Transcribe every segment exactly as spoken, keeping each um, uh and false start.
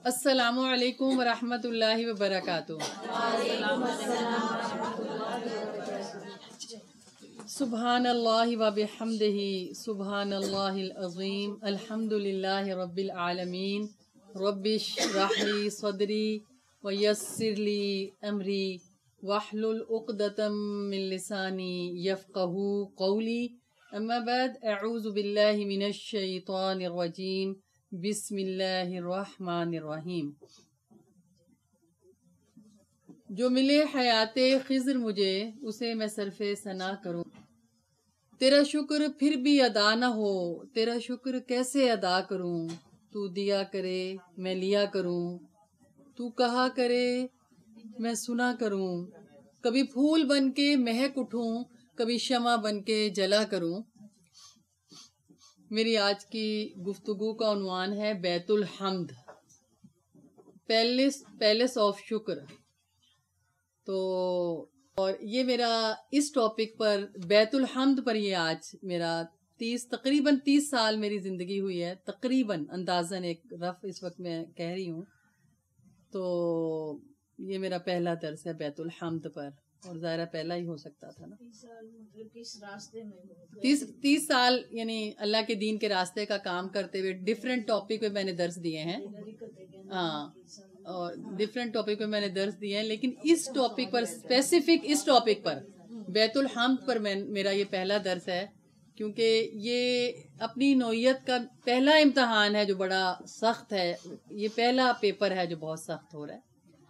अस्सलामु अलैकुम वरहमतुल्लाहि वबरकातुह। सुब्हानल्लाहि व बिहम्दिही सुब्हानल्लाहिल अज़ीम अल्हम्दुलिल्लाहि रब्बिल आलमीन रब्बिश्रह ली सदरी व यस्सिर ली अमरी वहलुल उक़दतम मिन लिसानी यफ़क़हू क़ौली अम्मा बाद अऊज़ु बिल्लाहि मिनश शैतानिर रजीम बिस्मिल्लाहिर्रहमानिर्रहीम। जो मिले हयाते खिज़्र मुझे उसे मैं सरफ़े सना करूं, तेरा शुक्र फिर भी अदा न हो, तेरा शुक्र कैसे अदा करूं। तू दिया करे मैं लिया करूं, तू कहा करे मैं सुना करूं, कभी फूल बन के महक उठूं, कभी शमा बन के जला करूं। मेरी आज की गुफ्तगू का उन्वान है बैतुल हम्द, पैलेस पैलेस ऑफ शुक्र। तो और ये मेरा इस टॉपिक पर बैतुल हम्द पर ये आज मेरा तीस तकरीबन तीस साल मेरी ज़िंदगी हुई है, तकरीबन अंदाज़न एक रफ इस वक्त मैं कह रही हूँ। तो ये मेरा पहला दर्स है बैतुल हम्द पर, और ज़ाहिर पहला ही हो सकता था ना। तीस साल मतलब किस रास्ते में? तीस तीस साल यानी अल्लाह के दीन के रास्ते का काम करते हुए डिफरेंट टॉपिक पे मैंने दर्स दिए हैं। हाँ, और डिफरेंट टॉपिक पे मैंने दर्स दिए हैं, लेकिन इस टॉपिक पर स्पेसिफिक इस टॉपिक पर बैतुल हम्द पर मैं मेरा ये पहला दर्स है, क्योंकि ये अपनी नौइयत का पहला इम्तहान है जो बड़ा सख्त है। ये पहला पेपर है जो बहुत सख्त हो रहा है।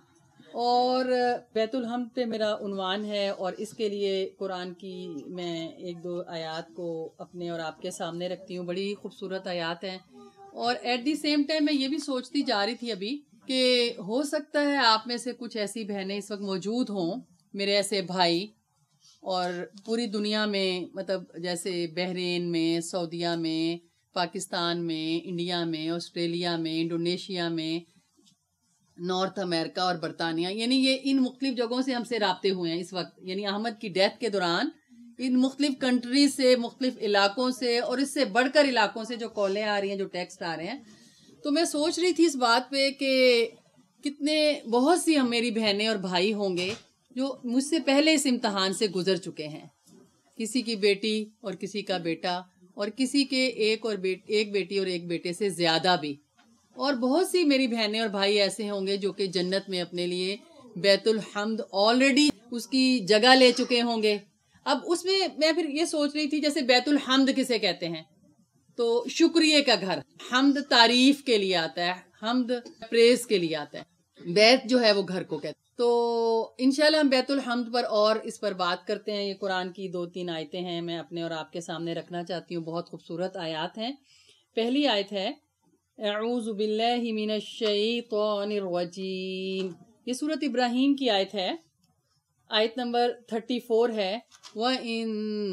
और बैतुल हम्द पे मेरा उन्वान है, और इसके लिए कुरान की मैं एक दो आयात को अपने और आपके सामने रखती हूँ। बड़ी खूबसूरत आयात हैं, और एट दी सेम टाइम मैं ये भी सोचती जा रही थी अभी कि हो सकता है आप में से कुछ ऐसी बहनें इस वक्त मौजूद हों, मेरे ऐसे भाई, और पूरी दुनिया में, मतलब जैसे बहरीन में, सऊदीया में, पाकिस्तान में, इंडिया में, ऑस्ट्रेलिया में, इंडोनेशिया में, नॉर्थ अमेरिका और बरतानिया, यानी ये इन मुख्तलिफ जगहों से हमसे राब्ते हुए हैं इस वक्त। यानी अहमद की डेथ के दौरान इन मुख्तलिफ कंट्रीज से, मुख्तलिफ इलाकों से, और इससे बढ़कर इलाकों से जो कॉलें आ रही हैं, जो टेक्स्ट आ रहे हैं। तो मैं सोच रही थी इस बात पे कि कितने बहुत सी हम मेरी बहनें और भाई होंगे जो मुझसे पहले इस इम्तहान से गुजर चुके हैं। किसी की बेटी और किसी का बेटा, और किसी के एक और बे, एक बेटी और एक बेटे से ज्यादा भी। और बहुत सी मेरी बहनें और भाई ऐसे होंगे जो कि जन्नत में अपने लिए बैतुल हम्द ऑलरेडी उसकी जगह ले चुके होंगे। अब उसमें मैं फिर ये सोच रही थी, जैसे बैतुल हम्द किसे कहते हैं, तो शुक्रिया का घर। हम्द तारीफ के लिए आता है, हम्द प्रेज के लिए आता है, बैत जो है वो घर को कहते हैं। तो इंशाल्लाह हम बैतुल हम्द पर और इस पर बात करते हैं। ये कुरान की दो तीन आयतें हैं, मैं अपने और आपके सामने रखना चाहती हूँ। बहुत खूबसूरत आयत हैं। पहली आयत है अऊज़ु बिल्लाहि मिनश शैतानिर रजीम। ये सूरत इब्राहीम की आयत है, आयत नंबर थर्टी फोर है। व इन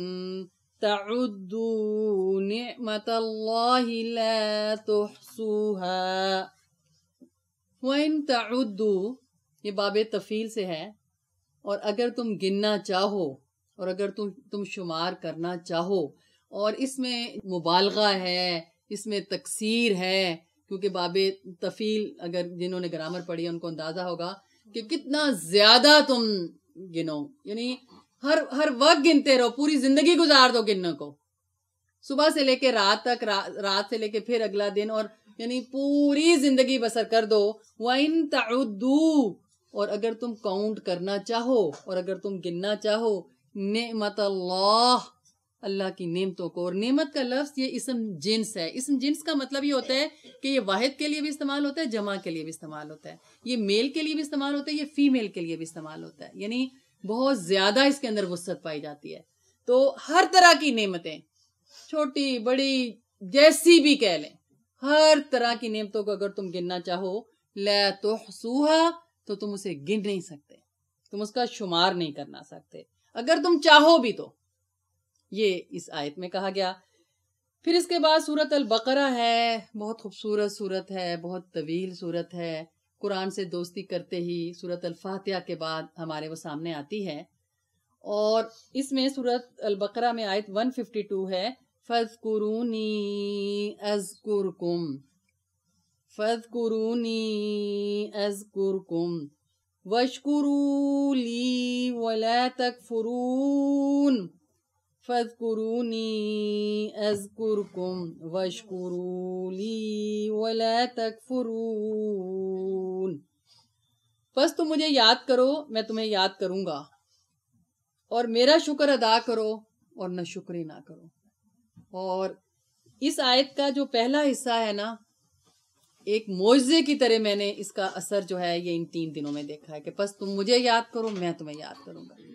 तउद्दू निअमतल्लाहि ला तुहसूहा। व इन तउद्दू, ये बाबे तफील से है, और अगर तुम गिनना चाहो, और अगर तुम तुम शुमार करना चाहो, और इसमें मुबालगा है, इसमें तकसीर है, क्योंकि बाबे तफील अगर जिन्होंने ग्रामर पढ़ी है उनको अंदाजा होगा कि कितना ज्यादा तुम गिनो, यानी हर हर वक्त गिनते रहो, पूरी जिंदगी गुजार दो गिनने को, सुबह से लेके रात तक, रा, रात से लेके फिर अगला दिन, और यानी पूरी जिंदगी बसर कर दो। वाइन तउद्दू, और अगर तुम काउंट करना चाहो, और अगर तुम गिनना चाहो, नेमतल्लाह, अल्लाह की नेमतों को। और नेमत का लफ्ज ये इसम जिन्स है। इसम जिन्स का मतलब ये होता है कि ये वाहिद के लिए भी इस्तेमाल होता है, जमा के लिए भी इस्तेमाल होता है, ये मेल के लिए भी इस्तेमाल होता है, ये फीमेल के लिए भी इस्तेमाल होता है, यानी बहुत ज्यादा इसके अंदर वुसअत पाई जाती है। तो हर तरह की नेमतें, छोटी बड़ी जैसी भी कह लें, हर तरह की नेमतों को अगर तुम गिनना चाहो, ला तुहसूहा, तो तुम उसे गिन नहीं सकते, तुम उसका शुमार नहीं करना सकते, अगर तुम चाहो भी तो। ये इस आयत में कहा गया। फिर इसके बाद सूरत अल बकरा है, बहुत खूबसूरत सूरत है, बहुत तवील सूरत है। कुरान से दोस्ती करते ही सूरत अल फातिहा के बाद हमारे वो सामने आती है, और इसमें सूरत अल बकरा में आयत एक सौ बावन है, फज़कुरूनी अज़कुरकुम فاذکرونی اذکرکم واشکروا لی ولا تکفرون فاذکرونی اذکرکم واشکروا لی ولا تکفرون. بس تم مجھے یاد کرو، میں تمہیں یاد کروں گا، اور میرا شکر ادا کرو اور نہ شکری نہ کرو. اور اس آیت کا جو پہلا حصہ ہے نا، ایک معجزے کی طرح میں نے اس کا اثر جو ہے یہ ان تین دنوں میں دیکھا ہے کہ بس تم مجھے یاد کرو، میں تمہیں یاد کروں گا.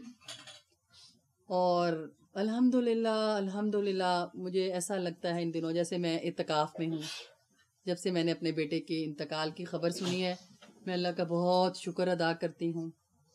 اور الحمدللہ الحمدللہ مجھے ایسا لگتا ہے ان دنوں جیسے میں اعتکاف میں ہوں. جب سے میں نے اپنے بیٹے کے انتقال کی خبر سنی ہے، میں اللہ کا بہت شکر ادا کرتی ہوں.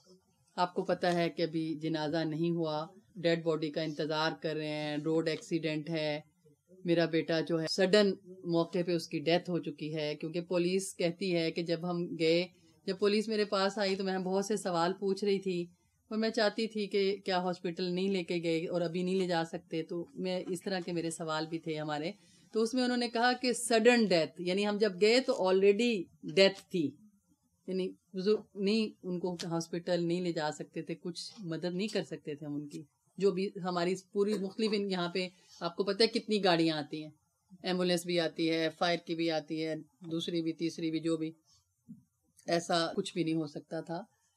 آپ کو پتہ ہے کہ ابھی جنازہ نہیں ہوا، ڈیڈ باڈی کا انتظار کر رہے ہیں. روڈ ایکسیڈنٹ ہے، میرا بیٹا جو ہے سڈن موقع پہ اس کی ڈیتھ ہو چکی ہے. کیونکہ پولیس کہتی ہے کہ جب ہم گئے، جب پولیس میرے پاس آئی تو میں بہت سے سوال پوچھ رہی تھی، اور میں چاہتی تھی کہ کیا ہاسپٹل نہیں لے کے گئے اور ابھی نہیں لے جا سکتے. تو میں اس طرح کے میرے سوال بھی تھے ہمارے. تو اس میں انہوں نے کہا کہ سڈن ڈیتھ، یعنی ہم جب گئے تو آلریڈی ڈیتھ تھی، یعنی نہیں ان کو ہاسپٹل نہیں لے جا سکتے تھے، کچھ مدد نہیں کر سکتے تھے ہم ان کی. جو بھی ہماری پوری مختلف یہاں پہ آپ کو پتہ ہے کتنی گاڑیاں آتی ہیں، ایمبولینس بھی آتی ہے، فائر کی بھی آتی ہے، دوسری بھی تیسری بھی، جو بھی، ایسا کچھ بھی نہیں ہو سکتا تھا.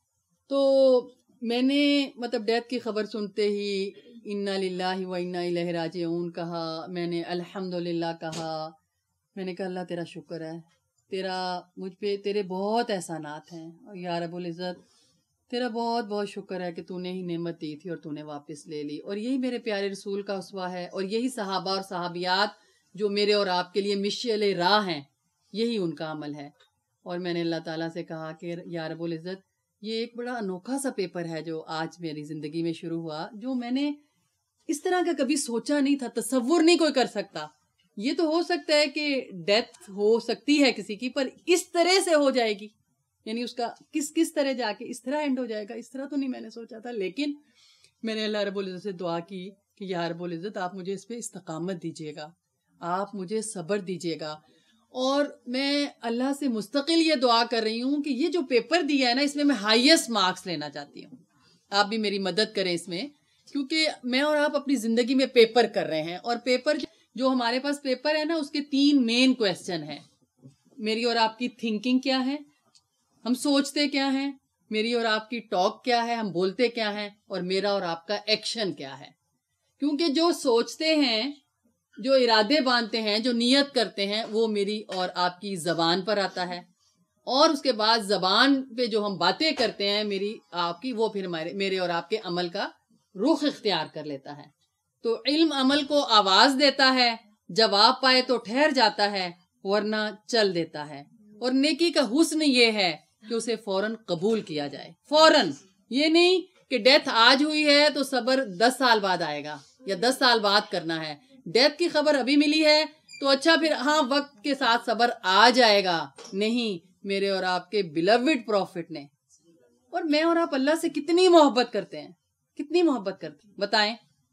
تو میں نے مطلب ڈیتھ کی خبر سنتے ہی انا للہ و انا الیہ راجعون کہا، میں نے الحمدللہ کہا. میں نے کہا اللہ تیرا شکر ہے، تیرا مجھ پہ تیرے بہت احسانات ہیں، یا رب العزت تیرا بہت بہت شکر ہے کہ تو نے ہی نعمت دی تھی اور تو نے واپس لے لی. اور یہی میرے پیارے رسول کا اسوہ ہے، اور یہی صحابہ اور صحابیات جو میرے اور آپ کے لیے مشعل راہ ہیں، یہی ان کا عمل ہے. اور میں نے اللہ تعالیٰ سے کہا کہ یا رب العزت یہ ایک بڑا انوکھا سا پیپر ہے جو آج میری زندگی میں شروع ہوا، جو میں نے اس طرح کا کبھی سوچا نہیں تھا، تصور نہیں کوئی کر سکتا. یہ تو ہو سکتا ہے کہ ڈیتھ ہو سکتی ہے کسی کی، پر اس طرح سے ہو جائے گی، یعنی اس کا کس کس طرح جا کے اس طرح اینڈ ہو جائے گا، اس طرح تو نہیں میں نے سوچا تھا. لیکن میں نے اللہ رب العزت سے دعا کی کہ یا رب العزت آپ مجھے اس پہ استقامت دیجیے گا، آپ مجھے صبر دیجیے گا. اور میں اللہ سے مستقل یہ دعا کر رہی ہوں کہ یہ جو پیپر دیا ہے نا، اس میں میں ہائیسٹ مارکس لینا چاہتی ہوں. آپ بھی میری مدد کریں اس میں، کیونکہ میں اور آپ اپنی زندگی میں پیپر کر رہے ہیں. اور پیپر جو ہمارے پاس پیپر ہے نا، اس کے تین مین کویسچن ہیں. میری اور آپ کی تھنکنگ کیا ہے، ہم سوچتے کیا ہیں، میری اور آپ کی ٹاک کیا ہے، ہم بولتے کیا ہیں، اور میرا اور آپ کا ایکشن کیا ہے. کیونکہ جو سوچتے ہیں، جو ارادے باندھتے ہیں، جو نیت کرتے ہیں، وہ میری اور آپ کی زبان پر آتا ہے. اور اس کے بعد زبان پہ جو ہم باتیں کرتے ہیں میری آپ کی، وہ پھر ہمارے میرے اور آپ کے عمل کا رخ اختیار کر لیتا ہے. تو علم عمل کو آواز دیتا ہے، جواب پائے تو ٹھہر جاتا ہے، ورنہ چل دیتا ہے. اور نیکی کا حسن یہ ہے کہ اسے فوراً قبول کیا جائے. فوراً، یہ نہیں کہ ڈیتھ آج ہوئی ہے تو صبر دس سال بعد آئے گا یا دس سال بعد کرنا ہے. ڈیتھ کی خبر ابھی ملی ہے تو اچھا پھر ہاں وقت کے ساتھ صبر آ جائے گا. نہیں، میرے اور آپ کے بیلوڈ پروفٹ نے، اور میں اور آپ اللہ سے کتنی محبت کرتے ہیں، کتنی محبت کرتے ہیں، بتائیں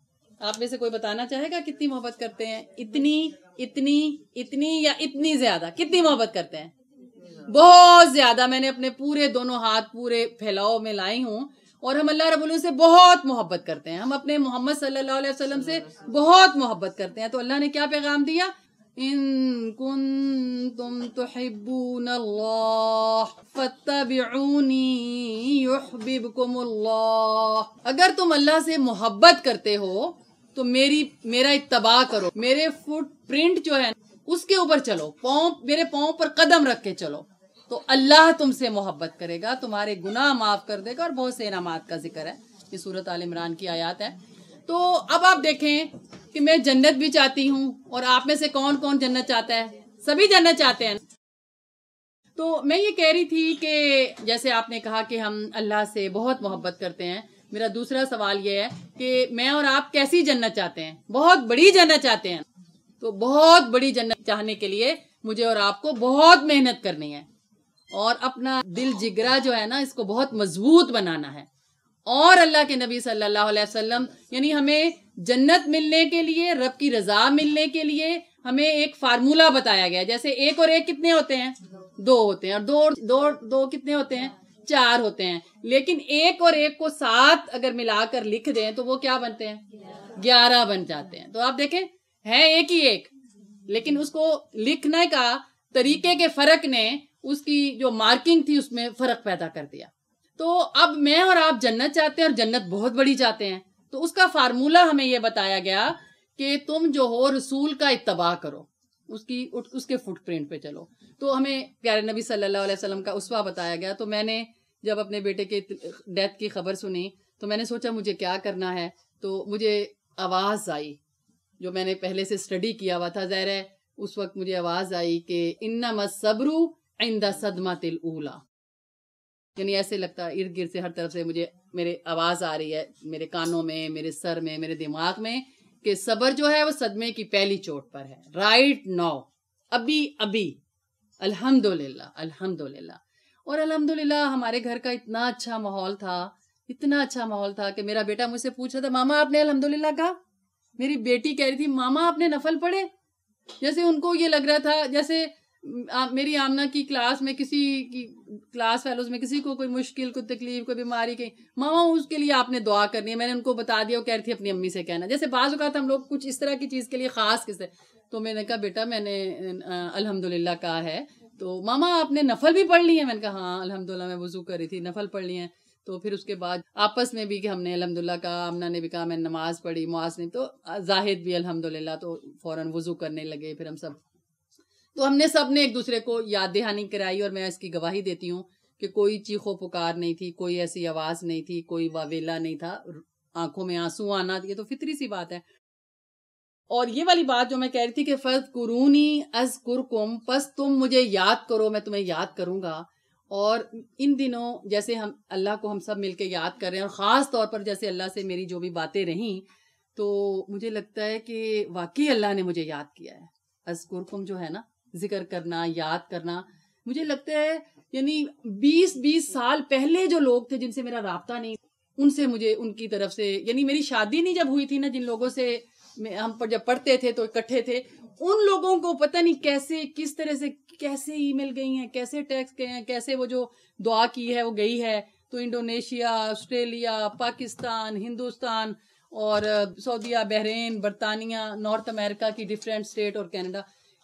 آپ میں سے کوئی بتانا چاہے گا کتنی محبت کرتے ہیں؟ اتنی اتنی اتنی یا اتنی زیادہ؟ کتنی محبت کرتے ہیں؟ بہت زیادہ. میں نے اپنے پورے دونوں ہاتھ پورے پھیلاؤ میں لائی ہوں، اور ہم اللہ رب العزت سے بہت محبت کرتے ہیں، ہم اپنے محمد صلی اللہ علیہ وسلم سے بہت محبت کرتے ہیں. تو اللہ نے کیا پیغام دیا؟ ان کنتم تحبون اللہ فاتبعونی یحببکم اللہ. اگر تم اللہ سے محبت کرتے ہو تو میری میرا اتباع کرو، میرے فٹ پرنٹ جو ہے اس کے اوپر چلو، پاؤں میرے پاؤں پر قدم رکھ کے چلو، تو اللہ تم سے محبت کرے گا، تمہارے گناہ معاف کر دے گا. اور بہت سے انعامات کا ذکر ہے، یہ سورۃ آل عمران کی آیات ہے. تو اب آپ دیکھیں کہ میں جنت بھی چاہتی ہوں، اور آپ میں سے کون کون جنت چاہتا ہے؟ سبھی جنت چاہتے ہیں. تو میں یہ کہہ رہی تھی کہ جیسے آپ نے کہا کہ ہم اللہ سے بہت محبت کرتے ہیں، میرا دوسرا سوال یہ ہے کہ میں اور آپ کیسی جنت چاہتے ہیں؟ بہت بڑی جنت چاہتے ہیں. تو بہت بڑی جنت چاہنے کے لیے مجھے اور آپ کو بہت محنت کرنی ہے، اور اپنا دل جگرا جو ہے نا اس کو بہت مضبوط بنانا ہے. اور اللہ کے نبی صلی اللہ علیہ وسلم، یعنی ہمیں جنت ملنے کے لیے، رب کی رضا ملنے کے لیے ہمیں ایک فارمولا بتایا گیا, جیسے ایک اور ایک کتنے ہوتے ہیں, دو ہوتے ہیں, اور دو دو دو کتنے ہوتے ہیں, چار ہوتے ہیں. لیکن ایک اور ایک کو ساتھ اگر ملا کر لکھ دیں تو وہ کیا بنتے ہیں, گیارہ بن جاتے ہیں. تو آپ دیکھیں ہے ایک ہی ایک, لیکن اس کو لکھنے کا طریقے کے فرق نے اس کی جو مارکنگ تھی اس میں فرق پیدا کر دیا. تو اب میں اور آپ جنت چاہتے ہیں اور جنت بہت بڑی چاہتے ہیں, تو اس کا فارمولا ہمیں یہ بتایا گیا کہ تم جو ہو رسول کا اتباع کرو, اس کی اس کے فٹ پرنٹ پہ چلو. تو ہمیں پیارے نبی صلی اللہ علیہ وسلم کا اسوہ بتایا گیا. تو میں نے جب اپنے بیٹے کے ڈیتھ کی خبر سنی تو میں نے سوچا مجھے کیا کرنا ہے. تو مجھے آواز آئی, جو میں نے پہلے سے اسٹڈی کیا ہوا تھا, ظاہر ہے اس وقت مجھے آواز آئی کہ انما الصبر عند صدمۃ الاولی. یعنی ایسے لگتا ہے ارد گرد سے ہر طرف سے مجھے میرے آواز آ رہی ہے, میرے کانوں میں, میرے سر میں, میرے دماغ میں, کہ صبر جو ہے وہ صدمے کی پہلی چوٹ پر ہے, رائٹ ناؤ, ابھی ابھی. الحمدللہ الحمدللہ. اور الحمدللہ ہمارے گھر کا اتنا اچھا ماحول تھا, اتنا اچھا ماحول تھا کہ میرا بیٹا مجھ سے پوچھ رہا تھا, ماما آپ نے الحمدللہ کہا. میری بیٹی کہہ رہی تھی, ماما آپ نے نفل پڑھے. جیسے ان کو یہ لگ رہا تھا جیسے میری آمنہ کی کلاس میں کسی کی کلاس فیلوز میں کسی کو کوئی مشکل, کوئی تکلیف, کوئی بیماری, کی ماما اس کے لیے آپ نے دعا کرنی ہے. میں نے ان کو بتا دیا, وہ کہہ رہی تھی اپنی امی سے کہنا. جیسے بعض اوقات ہم لوگ کچھ اس طرح کی چیز کے لیے خاص کس سے, تو میں نے کہا بیٹا میں نے الحمدللہ کہا ہے, تو ماما آپ نے نفل بھی پڑھ لی ہے. میں نے کہا ہاں الحمدللہ میں وضو کر رہی تھی, نفل پڑھ لی ہیں. تو پھر اس کے بعد آپس میں بھی کہ ہم نے الحمدللہ کہا, آمنہ نے بھی کہا میں نے نماز پڑھی, معاذ نے, تو زاہد بھی الحمدللہ, تو فوراً وضو کرنے لگے. پھر ہم سب, تو ہم نے سب نے ایک دوسرے کو یاد دہانی کرائی, اور میں اس کی گواہی دیتی ہوں کہ کوئی چیخو پکار نہیں تھی, کوئی ایسی آواز نہیں تھی, کوئی واویلا نہیں تھا, آنکھوں میں آنسو آنا, یہ تو فطری سی بات ہے. اور یہ والی بات جو میں کہہ رہی تھی کہ فَاذْكُرُونِی أَذْكُرْكُمْ, پس تم مجھے یاد کرو میں تمہیں یاد کروں گا. اور ان دنوں جیسے ہم اللہ کو ہم سب مل کے یاد کر رہے ہیں, اور خاص طور پر جیسے اللہ سے میری جو بھی باتیں رہیں, تو مجھے لگتا ہے کہ واقعی اللہ نے مجھے یاد کیا ہے. اذکرکم جو ہے نا, ذکر کرنا, یاد کرنا, مجھے لگتا ہے یعنی بیس بیس سال پہلے جو لوگ تھے جن سے میرا رابطہ نہیں, ان سے مجھے ان کی طرف سے, یعنی میری شادی نہیں جب ہوئی تھی نا, جن لوگوں سے ہم جب پڑھتے تھے تو اکٹھے تھے, ان لوگوں کو پتہ نہیں کیسے کس طرح سے کیسے ای میل گئی ہیں, کیسے ٹیکسٹ گئے ہیں, کیسے وہ جو دعا کی ہے وہ گئی ہے. تو انڈونیشیا, آسٹریلیا, پاکستان, ہندوستان, اور سعودیہ, بحرین, برطانیہ, نارتھ امریکہ کی ڈفرینٹ اسٹیٹ, اور کینیڈا,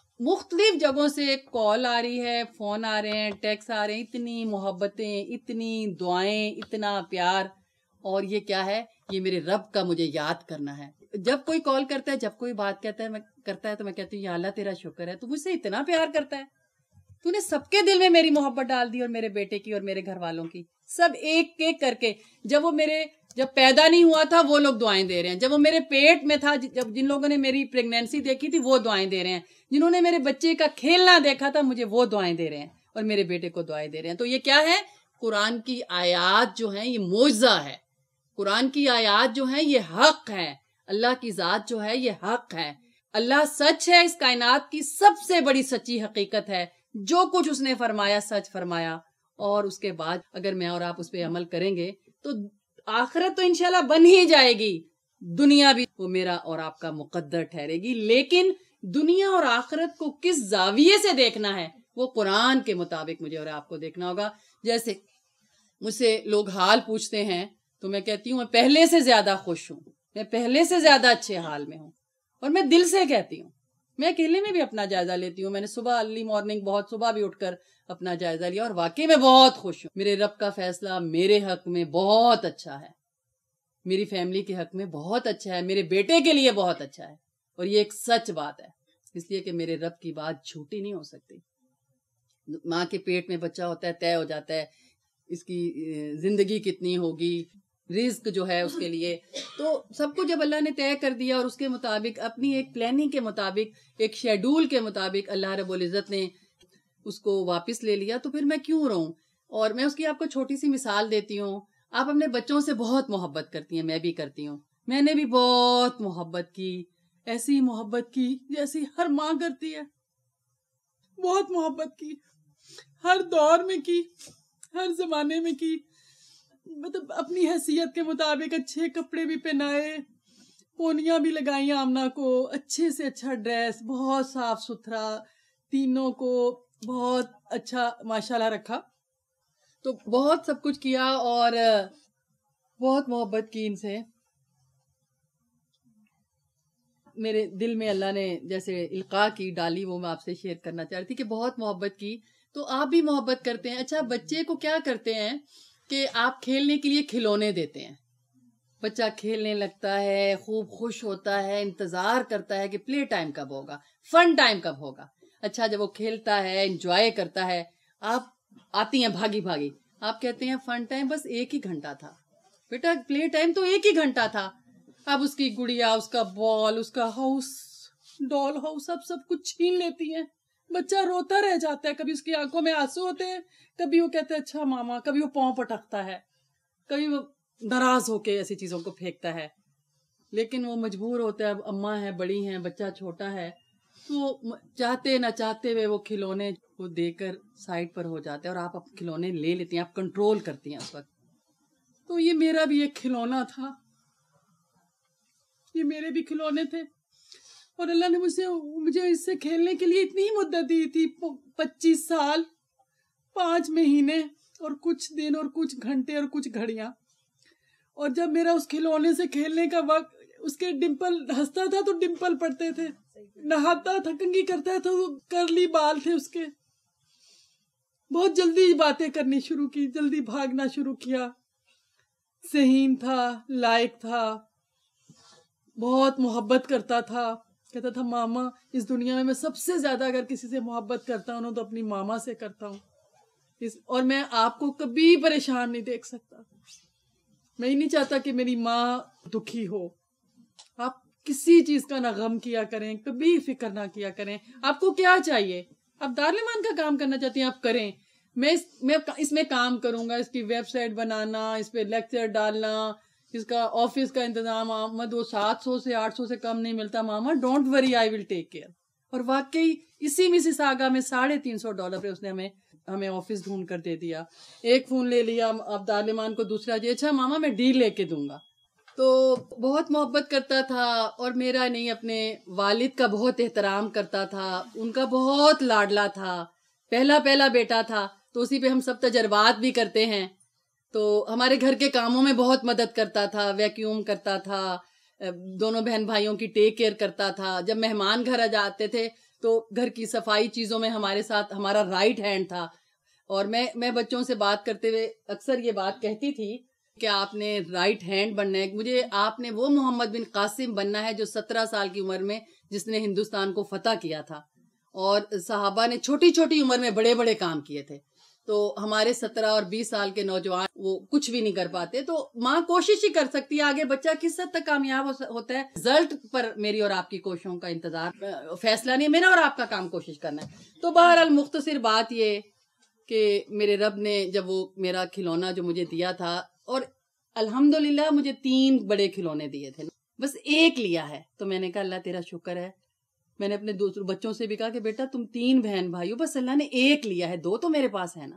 مختلف جگہوں سے کال آ رہی ہے, فون آ رہے ہیں, ٹیکس آ رہے ہیں, اتنی محبتیں, اتنی دعائیں, اتنا پیار. اور یہ کیا ہے, یہ میرے رب کا مجھے یاد کرنا ہے. جب کوئی کال کرتا ہے, جب کوئی بات کہتا ہے میں کرتا ہے تو میں کہتی ہوں یا اللہ تیرا شکر ہے, تو مجھ سے اتنا پیار کرتا ہے, تو نے سب کے دل میں میری محبت ڈال دی, اور میرے بیٹے کی اور میرے گھر والوں کی, سب ایک ایک کر کے. جب وہ میرے جب پیدا نہیں ہوا تھا وہ لوگ دعائیں دے رہے ہیں, جب وہ میرے پیٹ میں تھا, جب جن لوگوں نے میری پریگنینسی دیکھی تھی وہ دعائیں دے رہے ہیں, جنہوں نے میرے بچے کا کھیلنا دیکھا تھا مجھے وہ دعائیں دے رہے ہیں, اور میرے بیٹے کو دعائیں دے رہے ہیں. تو یہ کیا ہے, قرآن کی آیات جو ہیں یہ معجزہ ہے, قرآن کی آیات جو ہیں یہ حق ہے, اللہ کی ذات جو ہے یہ حق ہے, اللہ سچ ہے, اس کائنات کی سب سے بڑی سچی حقیقت ہے, جو کچھ اس نے فرمایا سچ فرمایا. اور اس کے بعد اگر میں اور آپ اس پہ عمل کریں گے تو آخرت تو انشاءاللہ بن ہی جائے گی, دنیا بھی وہ میرا اور آپ کا مقدر ٹھہرے گی. لیکن دنیا اور آخرت کو کس زاویے سے دیکھنا ہے وہ قرآن کے مطابق مجھے اور آپ کو دیکھنا ہوگا. جیسے مجھ سے لوگ حال پوچھتے ہیں تو میں کہتی ہوں میں پہلے سے زیادہ خوش ہوں, میں پہلے سے زیادہ اچھے حال میں ہوں, اور میں دل سے کہتی ہوں. میں اکیلے میں بھی اپنا جائزہ لیتی ہوں, میں نے صبح ارلی مارننگ بہت صبح بھی اٹھ کر اپنا جائزہ لیا, اور واقعی میں بہت خوش ہوں. میرے رب کا فیصلہ میرے حق میں بہت اچھا ہے, میری فیملی کے حق میں بہت اچھا ہے, میرے بیٹے کے لیے بہت اچھا ہے, اور یہ ایک سچ بات ہے, اس لیے کہ میرے رب کی بات جھوٹی نہیں ہو سکتی. ماں کے پیٹ میں بچہ ہوتا ہے, طے ہو جاتا ہے اس کی زندگی کتنی ہوگی, رزق جو ہے اس کے لیے, تو سب کو جب اللہ نے طے کر دیا, اور اس کے مطابق اپنی ایک پلاننگ کے مطابق, ایک شیڈول کے مطابق اللہ رب العزت نے اس کو واپس لے لیا, تو پھر میں کیوں رہوں. اور میں اس کی آپ کو چھوٹی سی مثال دیتی ہوں. آپ اپنے بچوں سے بہت محبت کرتی ہیں, میں بھی کرتی ہوں, میں نے بھی بہت محبت کی, ایسی محبت کی جیسی ہر ماں کرتی ہے, بہت محبت کی, ہر دور میں کی, ہر زمانے میں کی, مطلب اپنی حیثیت کے مطابق اچھے کپڑے بھی پہنائے, پونیاں بھی لگائی آمنہ کو، اچھے سے اچھا ڈریس، بہت صاف ستھرا، تینوں کو بہت اچھا ماشاءاللہ رکھا. تو بہت سب کچھ کیا اور بہت محبت کی ان سے. میرے دل میں اللہ نے جیسے القاء کی ڈالی، وہ میں آپ سے شیئر کرنا چاہ رہی تھی کہ بہت محبت کی. تو آپ بھی محبت کرتے ہیں. اچھا بچے کو کیا کرتے ہیں کہ آپ کھیلنے کے لیے کھلونے دیتے ہیں، بچہ کھیلنے لگتا ہے، خوب خوش ہوتا ہے، انتظار کرتا ہے کہ پلے ٹائم کب ہوگا، فن ٹائم کب ہوگا. اچھا جب وہ کھیلتا ہے، انجوائے کرتا ہے، آپ آتی ہیں بھاگی بھاگی، آپ کہتے ہیں فن ٹائم بس ایک ہی گھنٹہ تھا بیٹا، پلے ٹائم تو ایک ہی گھنٹہ تھا. اب اس کی گڑیا، اس کا بال، اس کا ہاؤس، ڈال ہاؤس، اب سب کچھ چھین لیتی ہیں. بچہ روتا رہ جاتا ہے، کبھی اس کی آنکھوں میں آنسو ہوتے ہیں، کبھی وہ کہتے ہیں اچھا ماما، کبھی وہ پاؤں پٹکتا ہے، کبھی وہ ناراض ہو کے ایسی چیزوں کو پھینکتا ہے. لیکن وہ مجبور ہوتا ہے، اب اماں ہے، بڑی ہیں، بچہ چھوٹا ہے، تو چاہتے نہ چاہتے ہوئے وہ کھلونے کو دے کر سائڈ پر ہو جاتے ہیں اور آپ کھلونے لے لیتی ہیں، آپ کنٹرول کرتی ہیں اس وقت. تو یہ میرا بھی ایک کھلونا تھا، یہ میرے بھی کھلونے تھے، اور اللہ نے مجھ سے مجھے اس سے کھیلنے کے لیے اتنی مدت دی تھی، پچیس سال پانچ مہینے اور کچھ دن اور کچھ گھنٹے اور کچھ گھڑیاں. اور جب میرا اس کھلونے سے کھیلنے کا وقت، اس کے ڈمپل ہنستا تھا تو ڈمپل پڑتے تھے، نہاتا تھا، کنگھی کرتا تھا تو کرلی بال تھے اس کے. بہت جلدی باتیں کرنی شروع کی، جلدی بھاگنا شروع کیا. ذہین تھا، لائق تھا، بہت محبت کرتا تھا. کہتا تھا ماما، اس دنیا میں میں سب سے زیادہ اگر کسی سے محبت کرتا ہوں تو اپنی ماما سے کرتا ہوں، اور میں آپ کو کبھی پریشان نہیں دیکھ سکتا. میں ہی نہیں چاہتا کہ میری ماں دکھی ہو. آپ کسی چیز کا نہ غم کیا کریں، کبھی فکر نہ کیا کریں. آپ کو کیا چاہیے، آپ دارالمان کا کام کرنا چاہتی ہیں آپ کریں، میں اس میں اس میں کام کروں گا، اس کی ویب سائٹ بنانا، اس پہ لیکچر ڈالنا، اس کا آفس کا انتظام. آمد وہ سات سو سے آٹھ سو سے کم نہیں ملتا ماما، don't worry, I will take care. اور واقعی اسی مسیساگا میں ساڑھے تین سو ڈالر پہ اس نے ہمیں ہمیں آفس ڈھونڈ کر دے دیا. ایک فون لے لیا اب دارالمان کو، دوسرا جی اچھا ماما میں ڈیل لے کے دوں گا. تو بہت محبت کرتا تھا، اور میرا نہیں، اپنے والد کا بہت احترام کرتا تھا، ان کا بہت لاڈلا تھا. پہلا پہلا بیٹا تھا تو اسی پہ ہم سب تجربات بھی کرتے ہیں. تو ہمارے گھر کے کاموں میں بہت مدد کرتا تھا، ویکیوم کرتا تھا، دونوں بہن بھائیوں کی ٹیک کیئر کرتا تھا. جب مہمان گھر آ جاتے تھے تو گھر کی صفائی چیزوں میں ہمارے ساتھ ہمارا رائٹ ہینڈ تھا. اور میں میں بچوں سے بات کرتے ہوئے اکثر یہ بات کہتی تھی کہ آپ نے رائٹ ہینڈ بننا ہے، مجھے آپ نے وہ محمد بن قاسم بننا ہے جو سترہ سال کی عمر میں جس نے ہندوستان کو فتح کیا تھا، اور صحابہ نے چھوٹی چھوٹی عمر میں بڑے بڑے کام کیے تھے. تو ہمارے سترہ اور بیس سال کے نوجوان وہ کچھ بھی نہیں کر پاتے. تو ماں کوشش ہی کر سکتی ہے، آگے بچہ کس حد تک کامیاب ہوتا ہے رزلٹ پر میری اور آپ کی کوششوں کا انتظار، فیصلہ نہیں، میرا اور آپ کا کام کوشش کرنا ہے. تو بہرحال مختصر بات یہ کہ میرے رب نے جب وہ میرا کھلونا جو مجھے دیا تھا، اور الحمدللہ مجھے تین بڑے کھلونے دیے تھے، بس ایک لیا ہے، تو میں نے کہا اللہ تیرا شکر ہے. میں نے اپنے دوسرے بچوں سے بھی کہا کہ بیٹا تم تین بہن بھائیو، بس اللہ نے ایک لیا ہے، دو تو میرے پاس ہے نا.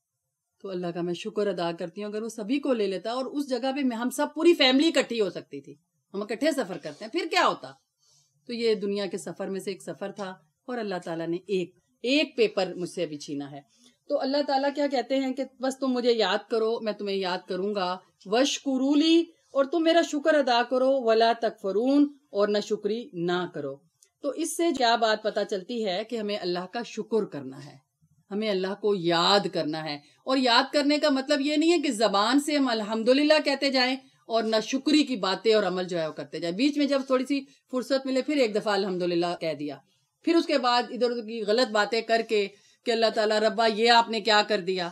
تو اللہ کا میں شکر ادا کرتی ہوں، اگر وہ سبھی کو لے لیتا، اور اس جگہ پہ ہم سب پوری فیملی اکٹھی ہو سکتی تھی، ہم اکٹھے سفر کرتے ہیں، پھر کیا ہوتا. تو یہ دنیا کے سفر میں سے ایک سفر تھا، اور اللہ تعالیٰ نے ایک ایک پیپر مجھ سے ابھی چھینا ہے. تو اللہ تعالیٰ کیا کہتے ہیں کہ بس تم مجھے یاد کرو، میں تمہیں یاد کروں گا، وَاشْکُرُوا اور تم میرا شکر ادا کرو، وَلَا تَکْفُرُونَ اور نہ شکری نہ کرو. تو اس سے کیا بات پتہ چلتی ہے کہ ہمیں اللہ کا شکر کرنا ہے، ہمیں اللہ کو یاد کرنا ہے. اور یاد کرنے کا مطلب یہ نہیں ہے کہ زبان سے ہم الحمدللہ کہتے جائیں اور نہ شکری کی باتیں اور عمل جو ہے وہ کرتے جائیں. بیچ میں جب تھوڑی سی فرصت ملے پھر ایک دفعہ الحمدللہ کہہ دیا، پھر اس کے بعد ادھر ادھر کی غلط باتیں کر کے کہ اللہ تعالیٰ ربا یہ آپ نے کیا کر دیا،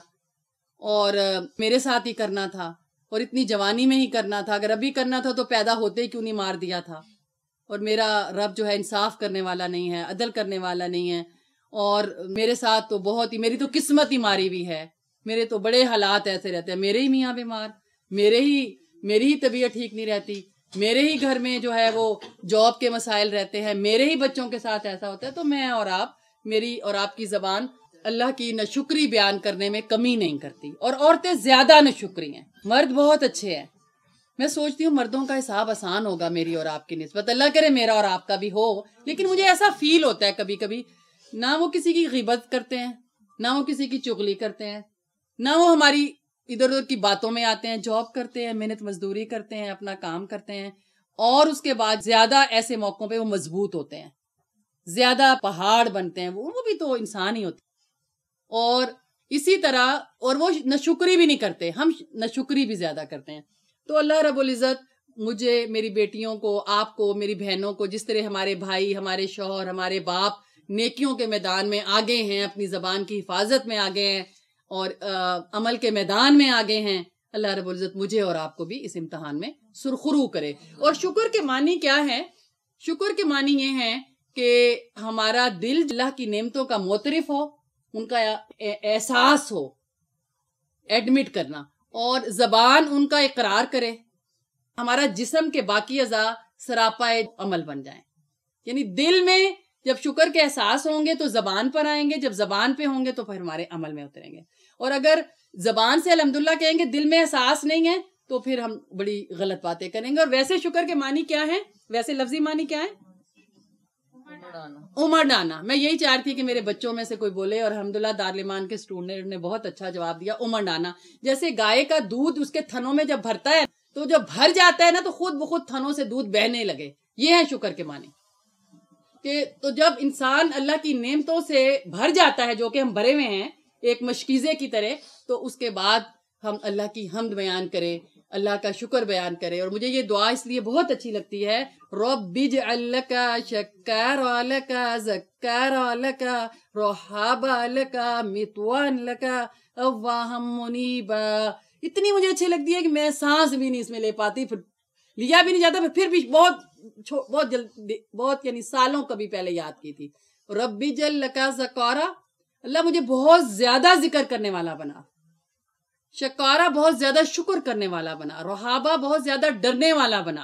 اور میرے ساتھ ہی کرنا تھا، اور اتنی جوانی میں ہی کرنا تھا، اگر ابھی کرنا تھا تو پیدا ہوتے ہی کیوں نہیں مار دیا تھا. اور میرا رب جو ہے انصاف کرنے والا نہیں ہے، عدل کرنے والا نہیں ہے، اور میرے ساتھ تو بہت ہی، میری تو قسمت ہی ماری ہوئی ہے، میرے تو بڑے حالات ایسے رہتے ہیں، میرے ہی میاں بیمار، میرے ہی میری ہی طبیعت ٹھیک نہیں رہتی، میرے ہی گھر میں جو ہے وہ جاب کے مسائل رہتے ہیں، میرے ہی بچوں کے ساتھ ایسا ہوتا ہے. تو میں اور آپ، میری اور آپ کی زبان اللہ کی نشکری بیان کرنے میں کمی نہیں کرتی. اور عورتیں زیادہ نشکری ہیں، مرد بہت اچھے ہیں، میں سوچتی ہوں مردوں کا حساب آسان ہوگا میری اور آپ کی نسبت، اللہ کرے میرا اور آپ کا بھی ہو، لیکن مجھے ایسا فیل ہوتا ہے کبھی کبھی، نہ وہ کسی کی غیبت کرتے ہیں، نہ وہ کسی کی چغلی کرتے ہیں، نہ وہ ہماری ادھر ادھر کی باتوں میں آتے ہیں، جاب کرتے ہیں، محنت مزدوری کرتے ہیں، اپنا کام کرتے ہیں، اور اس کے بعد زیادہ ایسے موقعوں پہ وہ مضبوط ہوتے ہیں، زیادہ پہاڑ بنتے ہیں، وہ بھی تو انسان ہی ہوتے ہیں۔ اور اسی طرح اور وہ ناشکری بھی نہیں کرتے، ہم ناشکری بھی زیادہ کرتے ہیں۔ تو اللہ رب العزت مجھے، میری بیٹیوں کو، آپ کو، میری بہنوں کو، جس طرح ہمارے بھائی، ہمارے شوہر، ہمارے باپ نیکیوں کے میدان میں آگے ہیں، اپنی زبان کی حفاظت میں آگے ہیں، اور عمل کے میدان میں آگے ہیں، اللہ رب العزت مجھے اور آپ کو بھی اس امتحان میں سرخرو کرے۔ اور شکر کے معنی کیا ہے؟ شکر کے معنی یہ ہے کہ ہمارا دل اللہ کی نعمتوں کا معترف ہو، ان کا احساس ہو، ایڈمٹ کرنا، اور زبان ان کا اقرار کرے، ہمارا جسم کے باقی اعضاء سراپائے عمل بن جائیں۔ یعنی دل میں جب شکر کے احساس ہوں گے تو زبان پر آئیں گے، جب زبان پہ ہوں گے تو پھر ہمارے عمل میں اتریں گے، اور اگر زبان سے الحمدللہ کہیں گے دل میں احساس نہیں ہے تو پھر ہم بڑی غلط باتیں کریں گے۔ اور ویسے شکر کے معنی کیا ہے؟ ویسے لفظی معنی کیا ہے؟ عمر ڈانا۔ میں یہی چاہ رہی تھی کہ میرے بچوں میں سے کوئی بولے، اور الحمدللہ دارالایمان کے اسٹوڈنٹ نے بہت اچھا جواب دیا، عمر ڈانا۔ جیسے گائے کا دودھ اس کے تھنوں میں جب بھرتا ہے تو جب بھر جاتا ہے نا تو خود بخود تھنوں سے دودھ بہنے لگے، یہ ہے شکر کے معنی۔ کہ تو جب انسان اللہ کی نعمتوں سے بھر جاتا ہے، جو کہ ہم بھرے ہوئے ہیں ایک مشکیزے کی طرح، تو اس کے بعد ہم اللہ کی حمد بیان کریں، اللہ کا شکر بیان کریں۔ اور مجھے یہ دعا اس لیے بہت اچھی لگتی ہے، رب اجعل لک شکارا لک ذکارا لک رحابا لک مطوان لک اواہا منیبا۔ اتنی مجھے اچھی لگتی ہے کہ میں سانس بھی نہیں اس میں لے پاتی، پھر لیا بھی نہیں جاتا، پھر بھی بہت بہت جلد بہت یعنی سالوں کبھی پہلے یاد کی تھی۔ رب اجعل لک ذکارا، اللہ مجھے بہت زیادہ ذکر کرنے والا بنا، شکارا بہت زیادہ شکر کرنے والا بنا، رحابا بہت زیادہ ڈرنے والا بنا۔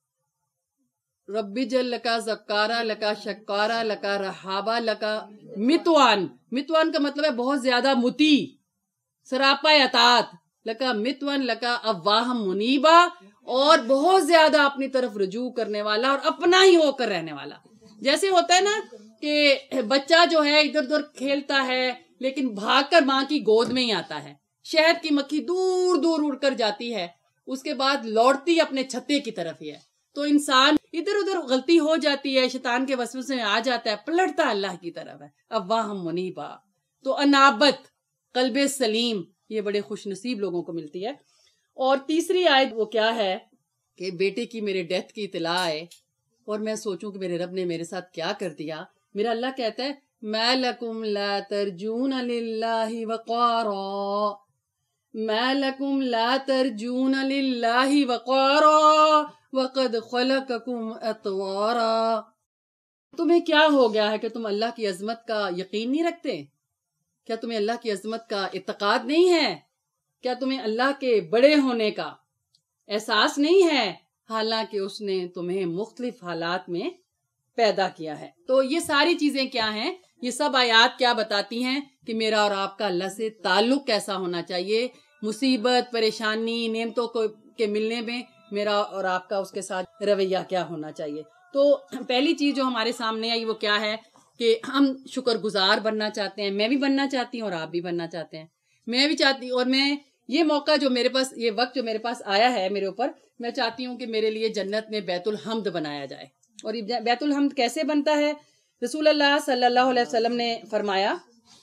رب اجعل لک ذکارا لک شکارا لک رحابا لک مطوان، مطوان کا مطلب ہے بہت زیادہ مطیع، سراپا اطاعت، لک مطوان لک اواہا منیبا، اور بہت زیادہ اپنی طرف رجوع کرنے والا اور اپنا ہی ہو کر رہنے والا۔ جیسے ہوتا ہے نا کہ بچہ جو ہے ادھر ادھر کھیلتا ہے لیکن بھاگ کر ماں کی گود میں ہی آتا ہے، شہد کی مکھی دور دور اڑ کر جاتی ہے، اس کے بعد لوٹتی اپنے چھتے کی طرف ہی ہے۔ تو انسان ادھر ادھر غلطی ہو جاتی ہے، شیطان کے وسوسے میں آ جاتا ہے، پلٹتا اللہ کی طرف ہے، اواہا منیبا۔ تو انابت، قلب سلیم، یہ بڑے خوش نصیب لوگوں کو ملتی ہے۔ اور تیسری آیت وہ کیا ہے کہ بیٹے کی میرے ڈیتھ کی اطلاع آئے اور میں سوچوں کہ میرے رب نے میرے ساتھ کیا کر دیا۔ میرا اللہ کہتا ہے مَا لَكُمْ لَا تَرْجُونَ لِلَّهِ وَقَارًا، مَا لَكُمْ لَا تَرْجُونَ لِلَّهِ وَقَارًا وَقَدْ خَلَقَكُمْ أَطْوَارًا۔ تمہیں کیا ہو گیا ہے کہ تم اللہ کی عظمت کا یقین نہیں رکھتے؟ کیا تمہیں اللہ کی عظمت کا اعتقاد نہیں ہے؟ کیا تمہیں اللہ کے بڑے ہونے کا احساس نہیں ہے؟ حالانکہ اس نے تمہیں مختلف حالات میں پیدا کیا ہے۔ تو یہ ساری چیزیں کیا ہیں؟ یہ سب آیات کیا بتاتی ہیں کہ میرا اور آپ کا اللہ سے تعلق کیسا ہونا چاہیے، مصیبت، پریشانی، نعمتوں کو کے ملنے میں میرا اور آپ کا اس کے ساتھ رویہ کیا ہونا چاہیے۔ تو پہلی چیز جو ہمارے سامنے آئی وہ کیا ہے کہ ہم شکر گزار بننا چاہتے ہیں، میں بھی بننا چاہتی ہوں اور آپ بھی بننا چاہتے ہیں، میں بھی چاہتی ہوں۔ اور میں یہ موقع جو میرے پاس، یہ وقت جو میرے پاس آیا ہے میرے اوپر، میں چاہتی ہوں کہ میرے لیے جنت میں بیت الحمد بنایا جائے۔ اور یہ بیت الحمد کیسے بنتا ہے؟ رسول اللہ صلی اللہ علیہ وسلم نے فرمایا،